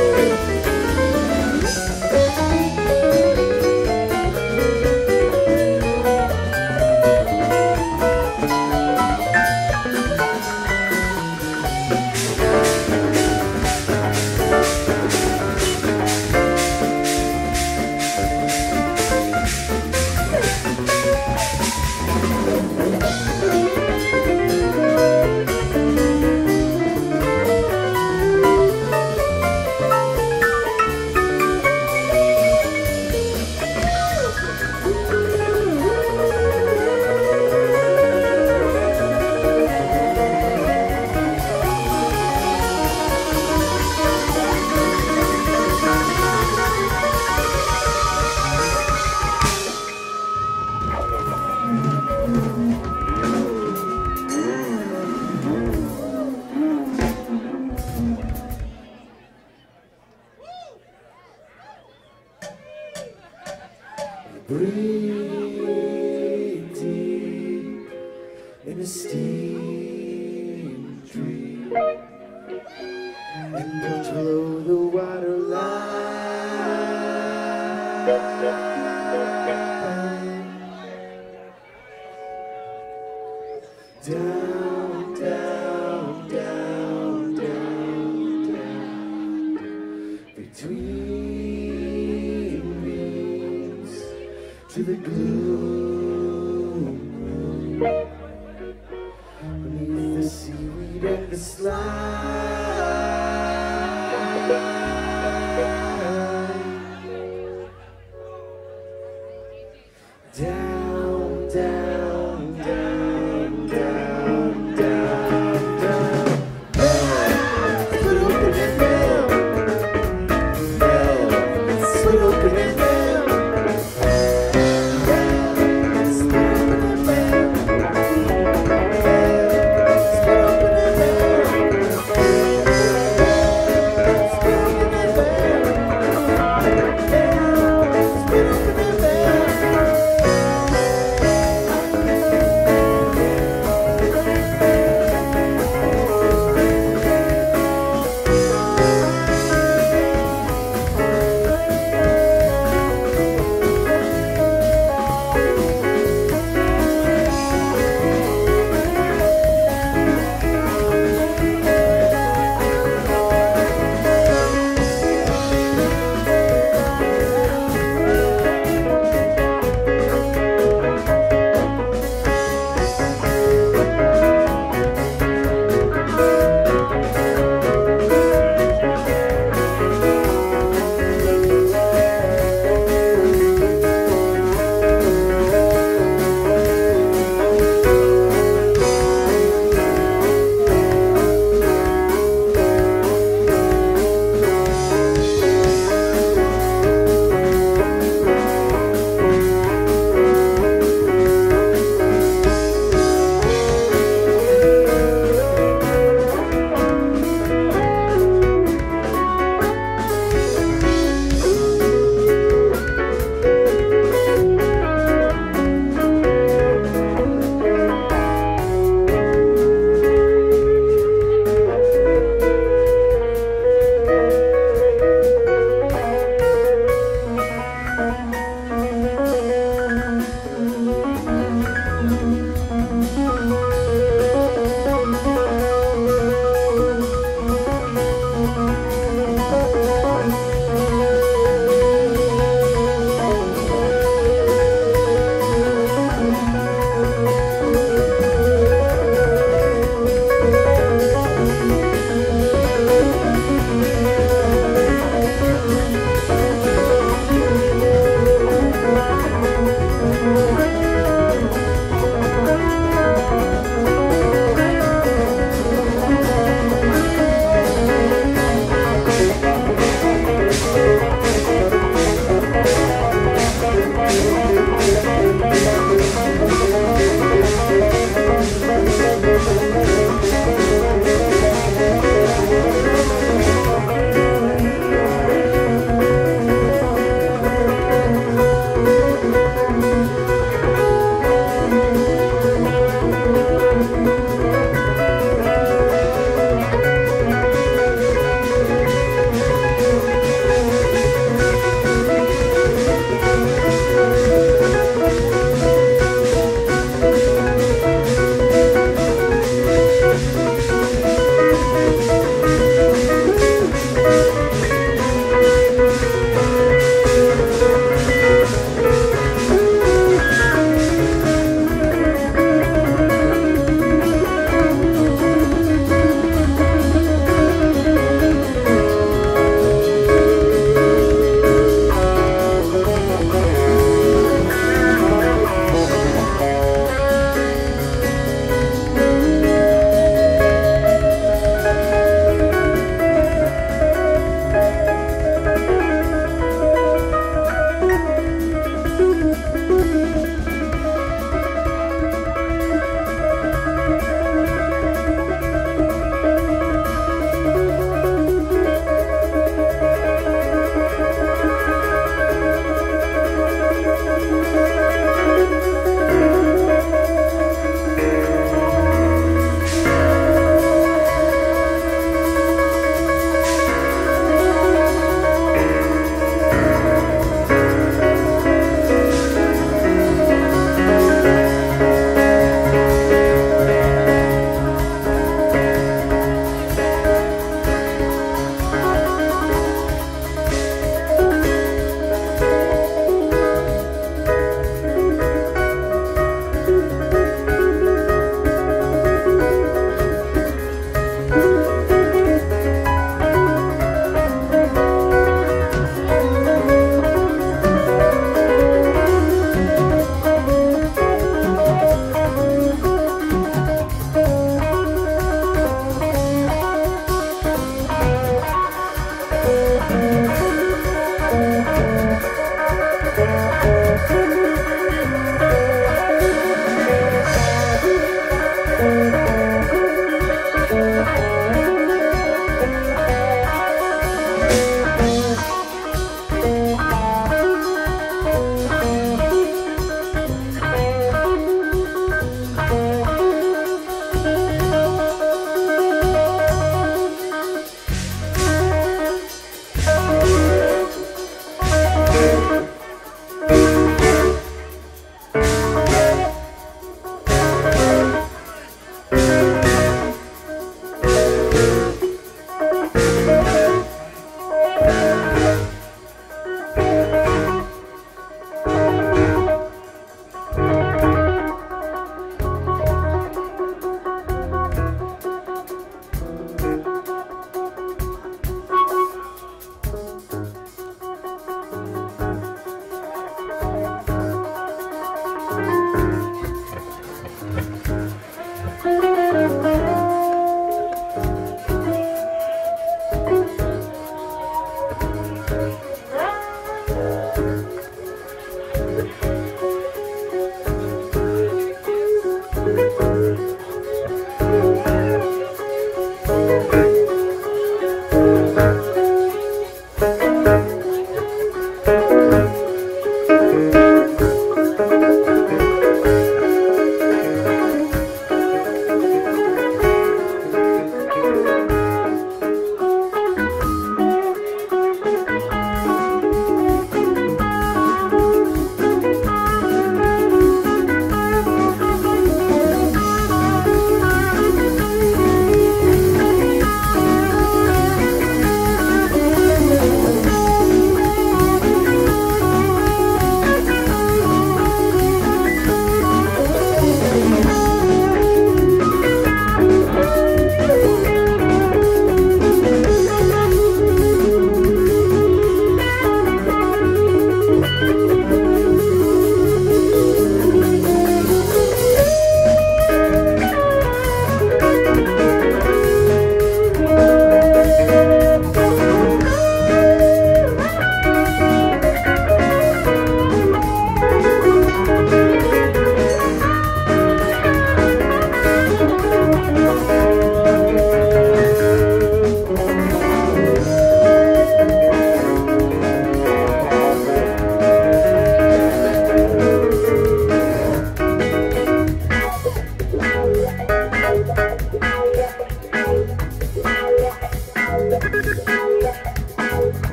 [SPEAKER 2] Breathe deep in a steam dream and watch below the water line. Down, down, down, down, down, between beams to the gloom beneath the seaweed and the slime. Down, down, down, down, down, down. Split open and down. Down, split open and down. Split open and down.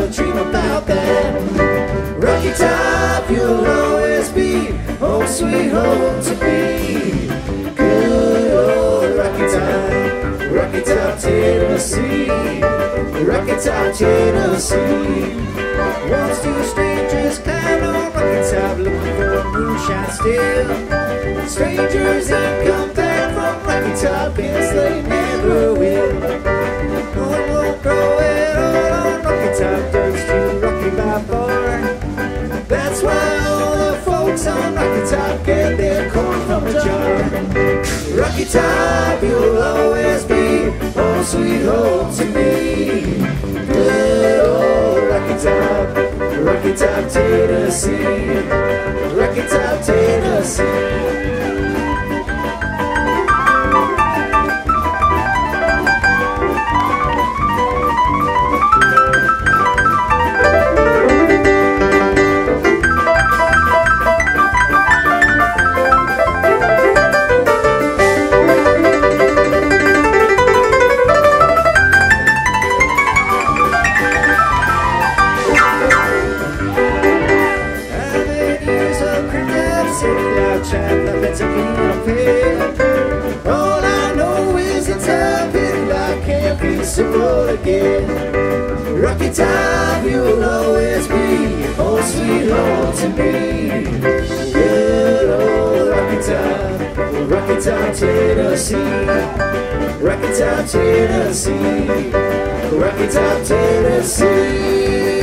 [SPEAKER 2] still dream about that. Rocky Top, you'll always be home sweet home to me. Good old Rocky Top, Rocky Top, Tennessee. Rocky Top, Tennessee. Once two strangers climbed on Rocky Top looking for a moonshine still. Strangers ain't come back from Rocky Top, yes they never will. No one won't grow at all on Rocky Top, dirt's too rocky by far. That's why all the folks on Rocky Top get their corn from a jar. Rocky Top, you'll always be home sweet home to me. Good old Rocky Top, Rocky Top, Tennessee. Rocky Top, Tennessee. All I know is it's a pity life can't be simple again. Rocky Top, you'll always be home sweet home to me. Good old Rocky Top, Rocky Top, Tennessee. Rocky Top, Tennessee. Rocky Top, Tennessee.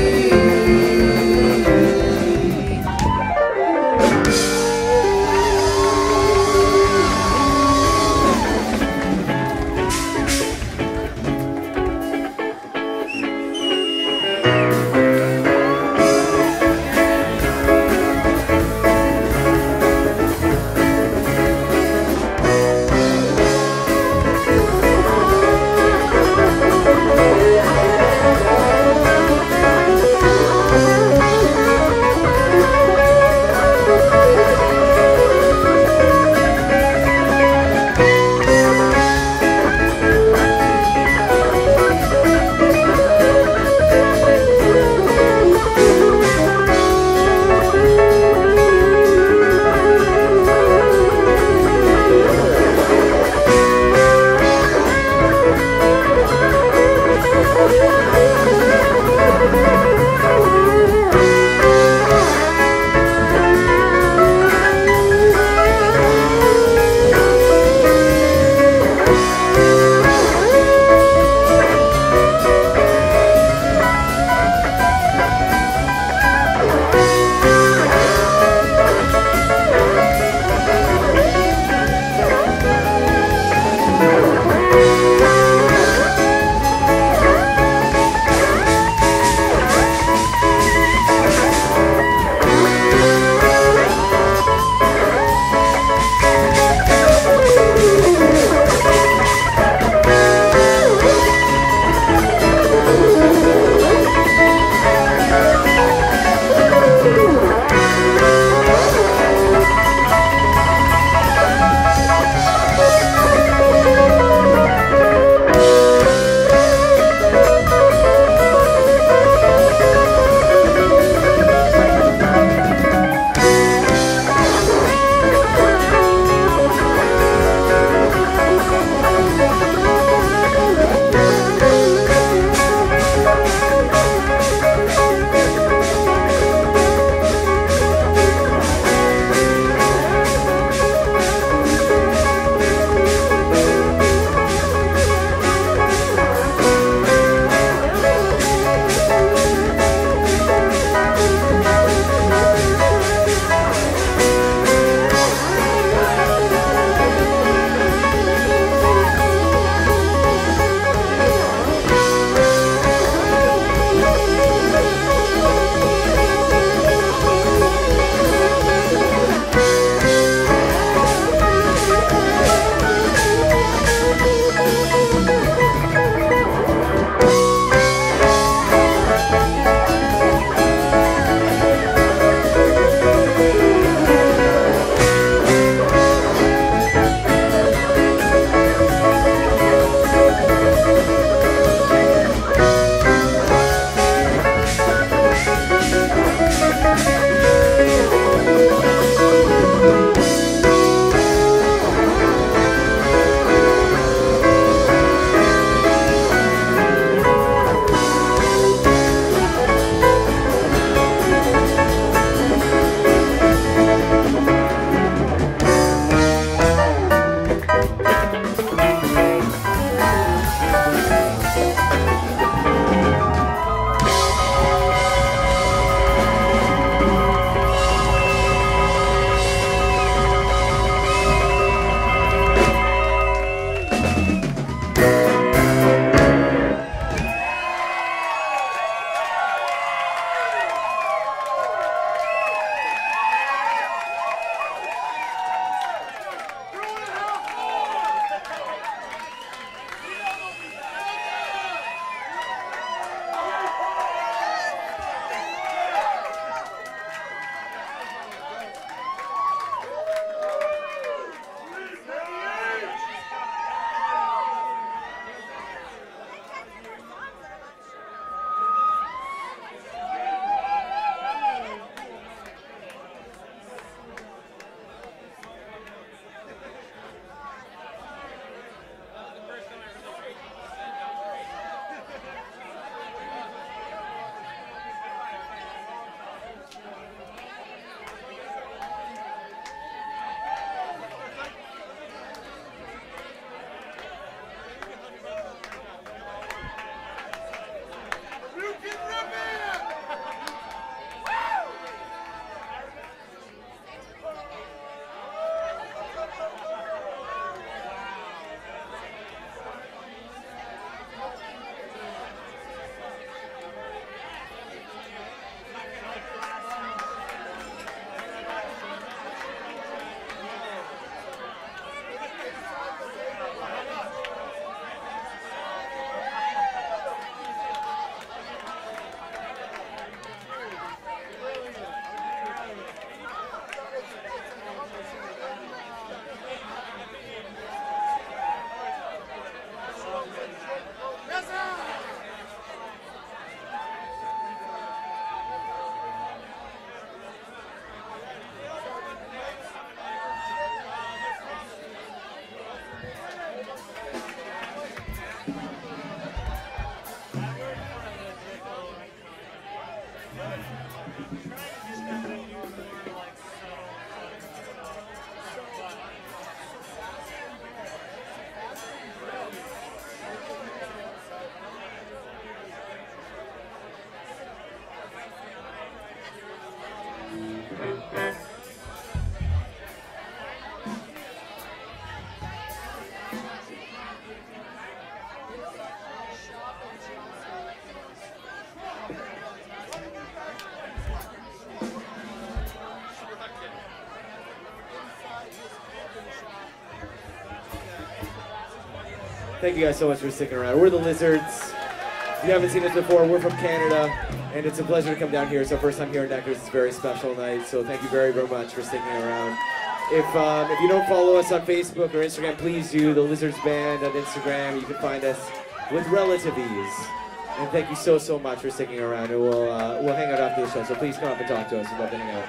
[SPEAKER 2] Thank you guys so much for sticking around. We're the Lizards. If you haven't seen us before, we're from Canada, and it's a pleasure to come down here. It's our first time here in Neckars. It's a very special night, so thank you very, very much for sticking around. If um, if you don't follow us on Facebook or Instagram, please do. The Lizards Band on Instagram. You can find us with relative ease. And thank you so, so much for sticking around. And we'll, uh, we'll hang out after the show, so please come up and talk to us. We'd love to hang out.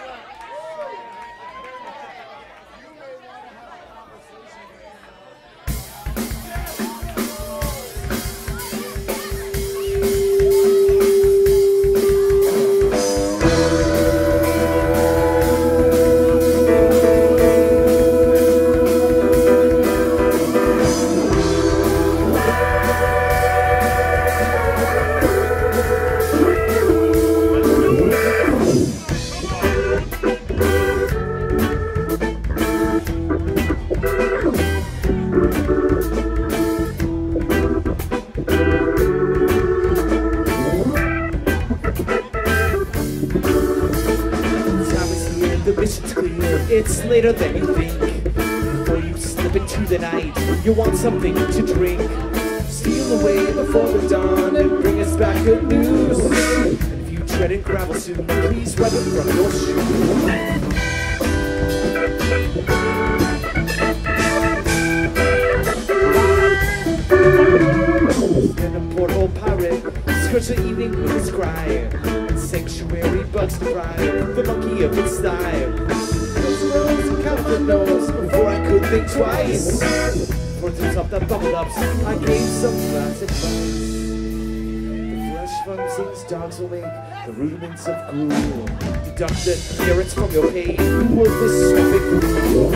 [SPEAKER 2] It's later than you think. Before you slip into the night, you want something to drink. Steal away before the dawn and bring us back good news. If you tread in gravel soon, please wipe it from your shoe. And a porthole pirate skirts the evening with his cry, and sanctuary bugs deprive the monkey of its style. Nose, count the nose before I could think twice. For to top the bubble ups, I gave some class advice. The flesh from things dogs will make the rudiments of gruel. Deduct the carrots from your pain, worth this swift gruel.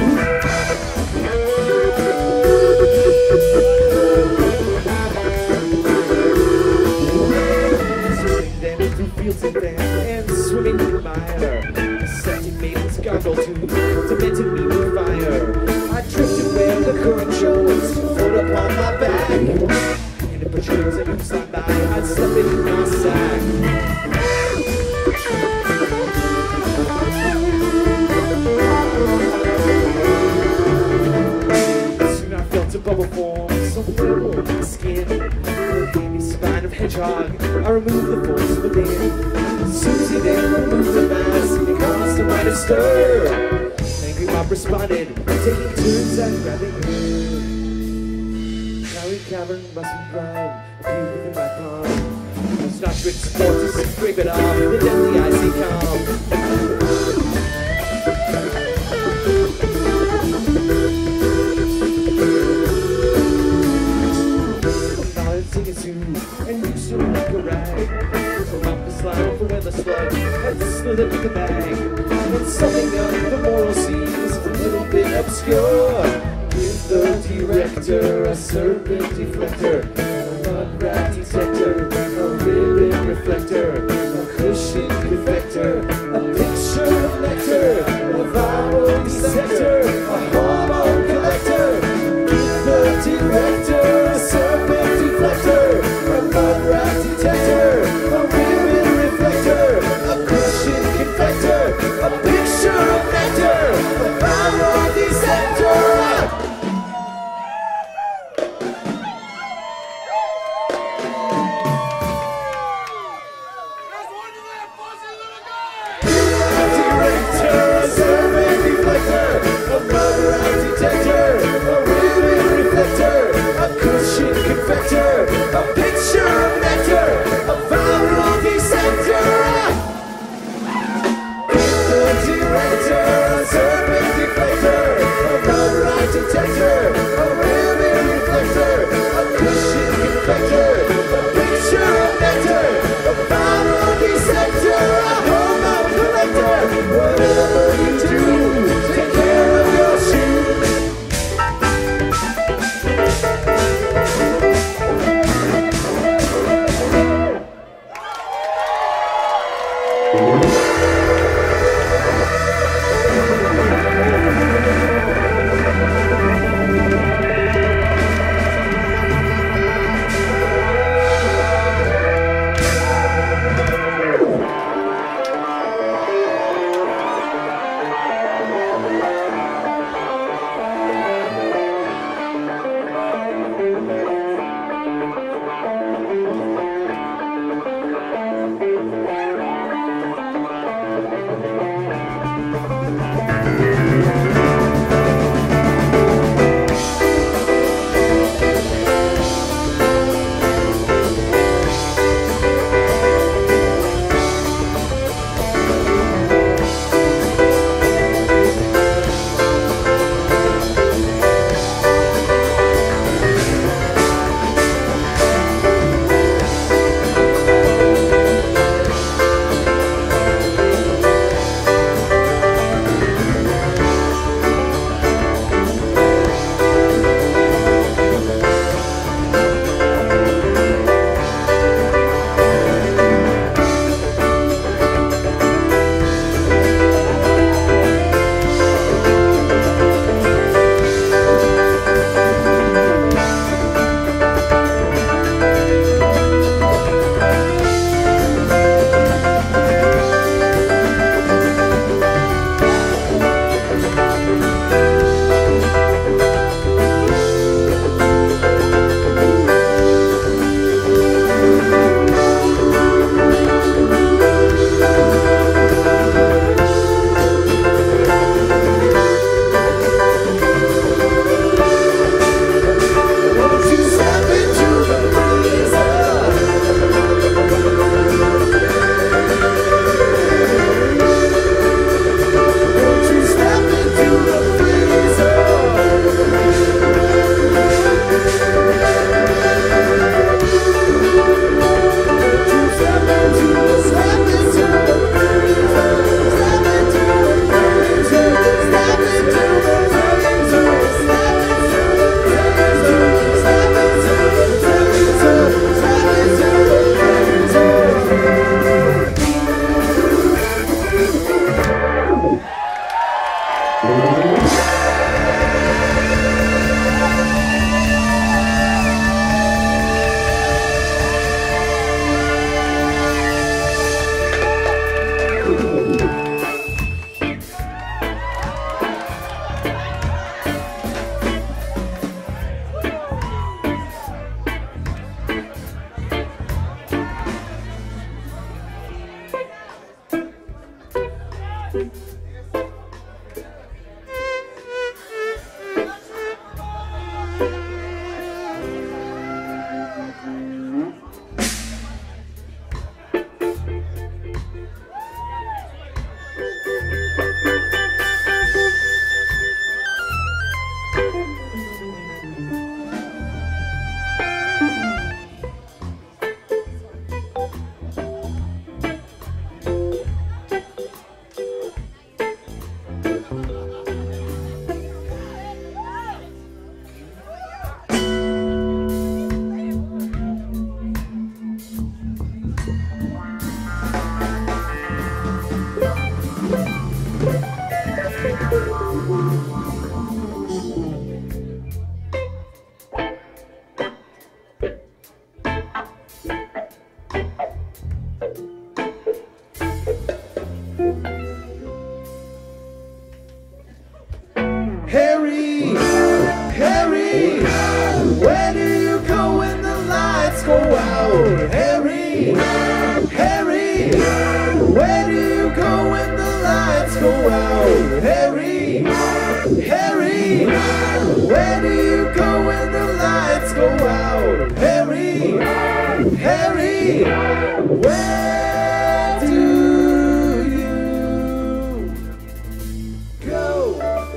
[SPEAKER 2] Swimming then through fields and van, and swimming through mire. Setting maidens goggle to demented me with fire. I drifted where the current shows, float upon my back. And it protrudes and moves on by, I'd slip it in my sack. Soon I felt a bubble form, so little in my skin. With a spine of hedgehog, I removed the force within. Susie then removed the mask and caused a mighty stir. Angry mob responded, taking turns at grabbing her. Cowie cavern must be prime, appeared within my palm. I was not tricked sport to scrape it off the deadly icy calm. And you so like a rag. So up the slide for where the slug and slithered with the bag. And something of the moral seems a little bit obscure. Give the director a serpent deflector, a mud rat detector, a ribbon reflector, a cushion confector, a picture of nectar, a viral dissector, a hormone collector. Give the director a serpent deflector, a mud rat detector, a ribbon reflector, a cushion confector, a picture of nectar, a viral dissector. Harry, Harry, where do you go when the lights go out? Harry, Harry, where do you go when the lights go out? Harry, Harry, where do you go when the lights go out? Harry, Harry, where do you go?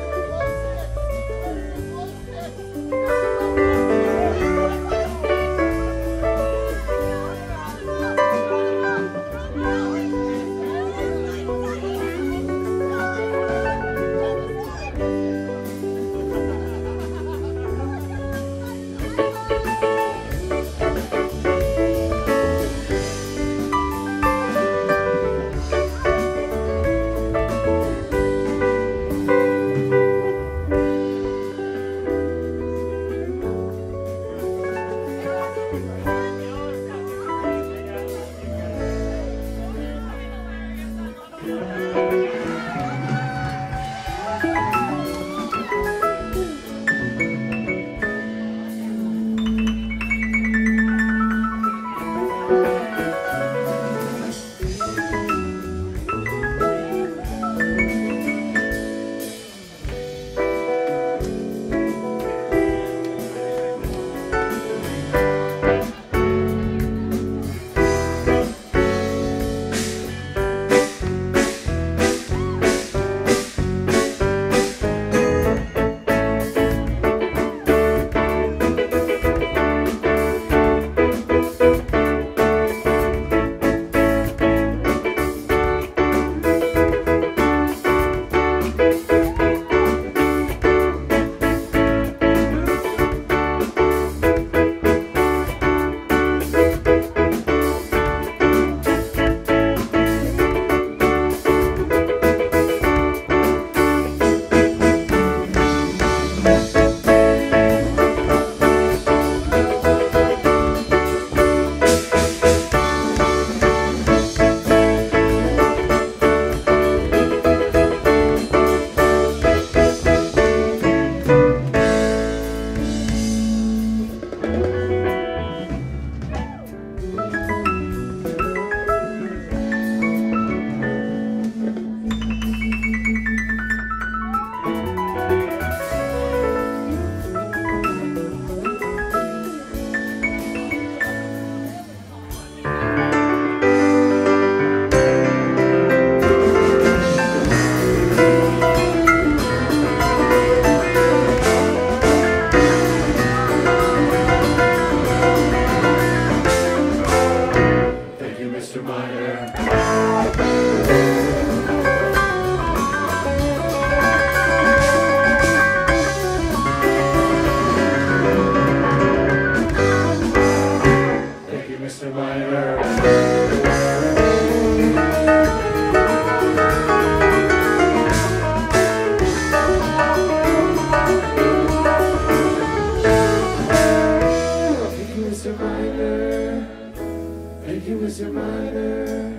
[SPEAKER 2] Mister Miner.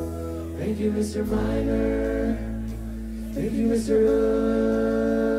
[SPEAKER 2] Thank you, Mister Miner. Thank you, Mister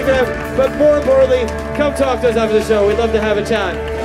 [SPEAKER 3] Instagram, but more importantly, come talk to us after the show. We'd love to have a chat.